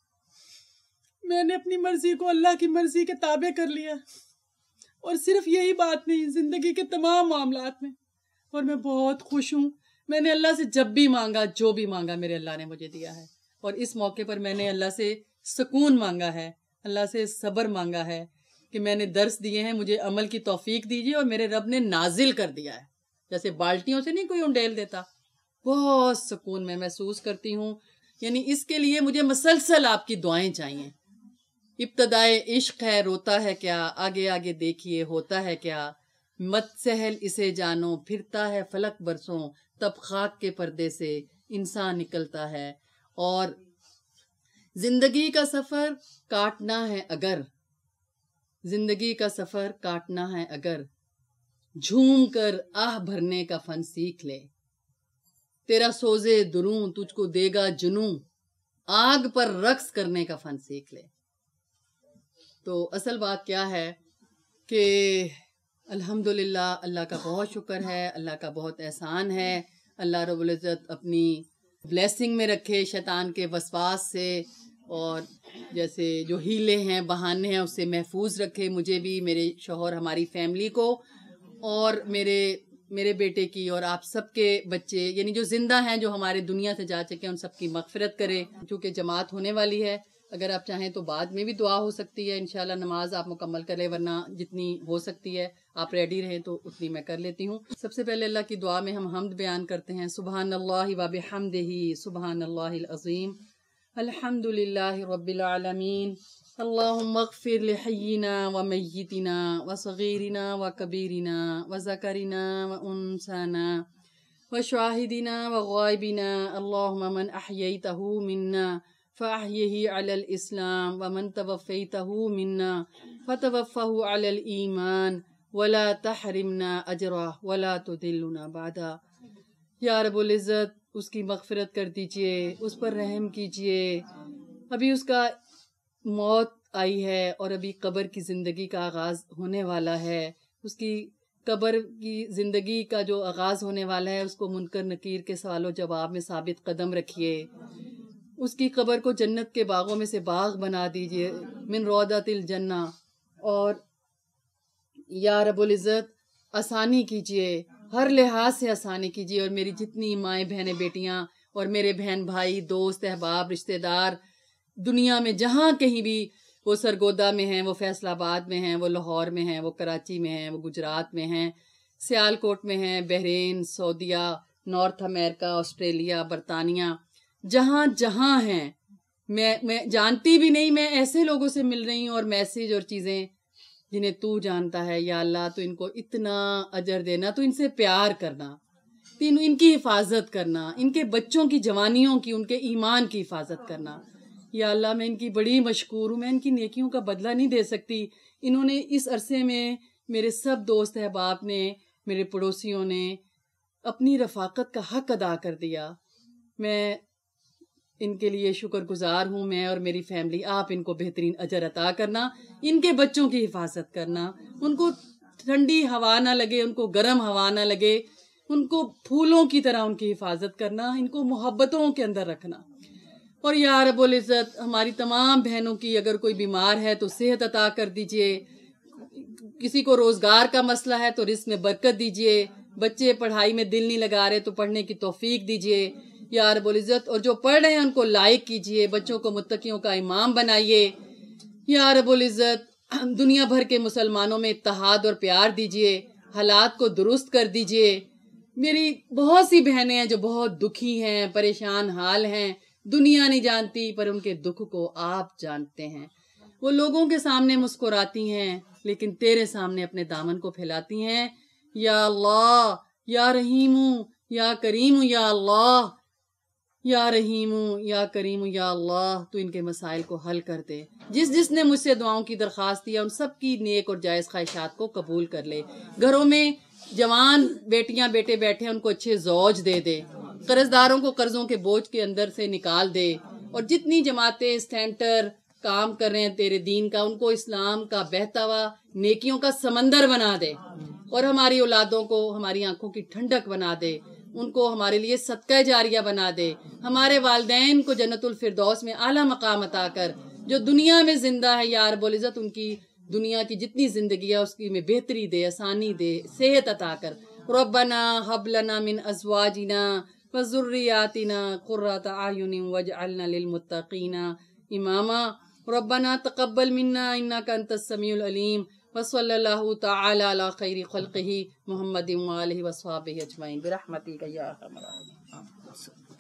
میں نے اپنی مرضی کو اللہ کی مرضی کے تابع کر لیا. اور صرف یہی بات نہیں, زندگی کے تمام معاملات میں. اور میں بہت خوش ہوں. میں نے اللہ سے جب بھی مانگا, جو بھی مانگا, میرے اللہ نے مجھے دیا ہے. اور اس موقع پر میں نے اللہ سے سکون مانگا ہے, اللہ سے صبر مانگا ہے کہ میں نے درس دیے ہیں, مجھے عمل کی توفیق دیجیے. اور میرے رب نے نازل کر دیا ہے, جیسے بالٹیوں سے نہیں کوئی انڈیل دیتا. بہت سکون میں محسوس کرتی ہوں. یعنی اس کے لیے مجھے مسلسل آپ کی دعائیں چاہیے. ابتدائے عشق ہے روتا ہے کیا, آگے آگے دیکھیے ہوتا ہے کیا, مت سہل اسے جانو پھرتا ہے فلک برسوں, تب خاک کے پردے سے انسان نکلتا ہے. اور زندگی کا سفر کاٹنا ہے اگر, زندگی کا سفر کاٹنا ہے اگر, جھوم کر آہ بھرنے کا فن سیکھ لے. تیرا سوزے دروں تجھ کو دے گا جنوں, آگ پر رقص کرنے کا فن سیکھ لے. تو اصل بات کیا ہے کہ الحمدللہ اللہ کا بہت شکر ہے, اللہ کا بہت احسان ہے. اللہ رب العزت اپنی بلیسنگ میں رکھے شیطان کے وسواس سے, اور جیسے جو ہیلے ہیں بہانے ہیں اس سے محفوظ رکھے مجھے بھی, میرے شوہر, ہماری فیملی کو, اور میرے میرے بیٹے کی, اور آپ سب کے بچے یعنی جو زندہ ہیں, جو ہمارے دنیا سے جا چکے ہیں, ان سب کی مغفرت کرے. چونکہ جماعت ہونے والی ہے, اگر آپ چاہیں تو بعد میں بھی دعا ہو سکتی ہے. انشاءاللہ نماز آپ مکمل کریں, ورنہ جتنی ہو سکتی ہے آپ ریڈی رہیں تو اتنی میں کر لیتی ہوں. سب سے پہلے اللہ کی دعا میں ہم حمد بیان کرتے ہیں. سبحان اللہ و بحمدہ, سبحان اللہ العظیم, الحمد للہ رب العالمین. اللہم اغفر لحینا و میتنا و صغیرنا و کبیرنا و ذکرنا و انسانا و شاہدنا و غائبنا. اللہم من احییتہ منا فأحیہ علی الاسلام ومن توفیتہ منا فتوفہ علی الایمان ولا تحرمنا اجرہ ولا تدلنا بعدا. یا رب العزت اس کی مغفرت کر دیجئے, اس پر رحم کیجئے. ابھی اس کا موت آئی ہے اور ابھی قبر کی زندگی کا آغاز ہونے والا ہے. اس کی قبر کی زندگی کا جو آغاز ہونے والا ہے اس کو منکر نکیر کے سوال و جواب میں ثابت قدم رکھیے. اس کی قبر کو جنت کے باغوں میں سے باغ بنا دیجئے, من روضۃ الجنہ. اور یا رب العزت آسانی کیجئے, ہر لحاظ سے آسانی کیجئے. اور میری جتنی مائیں بہنیں بیٹیاں اور میرے بہن بھائی دوست احباب رشتہ دار دنیا میں جہاں کہیں بھی وہ سرگودا میں ہیں، وہ فیصل آباد میں ہیں، وہ لاہور میں ہیں، وہ کراچی میں ہیں، وہ گجرات میں ہیں، سیال کوٹ میں ہیں، بحرین، سعودیہ، نارتھ امریکہ، آسٹریلیا، برطانیہ، جہاں جہاں ہیں. میں میں جانتی بھی نہیں، میں ایسے لوگوں سے مل رہی ہوں اور میسیج اور چیزیں جنہیں تو جانتا ہے. یا اللہ تو ان کو اتنا اجر دینا، تو ان سے پیار کرنا، ان کی حفاظت کرنا، ان کے بچوں کی جوانیوں کی، ان کے ایمان کی حفاظت کرنا. یا اللہ میں ان کی بڑی مشکور ہوں، میں ان کی نیکیوں کا بدلہ نہیں دے سکتی. انہوں نے اس عرصے میں میرے سب دوست احباب نے، میرے پڑوسیوں نے اپنی رفاقت کا حق ادا کر دیا. میں ان کے لیے شکر گزار ہوں، میں اور میری فیملی. آپ ان کو بہترین اجر عطا کرنا، ان کے بچوں کی حفاظت کرنا، ان کو ٹھنڈی ہوا نہ لگے، ان کو گرم ہوا نہ لگے، ان کو پھولوں کی طرح ان کی حفاظت کرنا، ان کو محبتوں کے اندر رکھنا. اور یا رب العزت ہماری تمام بہنوں کی اگر کوئی بیمار ہے تو صحت عطا کر دیجئے، کسی کو روزگار کا مسئلہ ہے تو رزق میں برکت دیجئے، بچے پڑھائی میں دل نہیں لگا رہے تو پڑھنے کی توفیق دیجئے یا رب العزت. اور جو پڑھ رہے ہیں ان کو لائق کیجئے، بچوں کو متقیوں کا امام بنائیے یا رب العزت. دنیا بھر کے مسلمانوں میں اتحاد اور پیار دیجئے، حالات کو درست کر دیجئے. میری بہت سی بہنیں ہیں جو بہت دکھی ہیں، پریشان حال ہیں، دنیا نہیں جانتی پر ان کے دکھ کو آپ جانتے ہیں. وہ لوگوں کے سامنے مسکراتی ہیں لیکن تیرے سامنے اپنے دامن کو پھیلاتی ہیں. یا اللہ، یا رحیم، یا کریم، یا اللہ، یا رحیم، یا کریم، یا اللہ تو ان کے مسائل کو حل کر دے. جس جس نے مجھ سے دعاؤں کی درخواست دیا ان سب کی نیک اور جائز خواہشات کو قبول کر لے. گھروں میں جوان بیٹیاں بیٹے بیٹھے ان کو اچھے زوج دے دے، قرض داروں کو قرضوں کے بوجھ کے اندر سے نکال دے، اور جتنی جماعتیں سینٹر کام کر رہے ہیں تیرے دین کا ان کو اسلام کا بہتا ہوا نیکیوں کا سمندر بنا دے، اور ہماری اولادوں کو ہماری آنکھوں کی ٹھنڈک بنا دے، ان کو ہمارے لیے صدقہ جاریہ بنا دے. ہمارے والدین کو جنت الفردوس میں اعلیٰ مقام عطا کر. جو دنیا میں زندہ ہے یا رب العزت ان کی دنیا کی جتنی زندگی ہے اس کی میں بہتری دے، آسانی دے، صحت عطا کر. ربنا حب لنا من ازواجنا وذریاتنا قرۃ اعین واجعلنا للمتقین اماما. ربنا تقبل منا انک انت السمیع العلیم. وصلی اللہ تعالی علی خیر خلقہ محمد وآلہ وصحبہ اجمعین برحمتک یا ارحم الراحمین.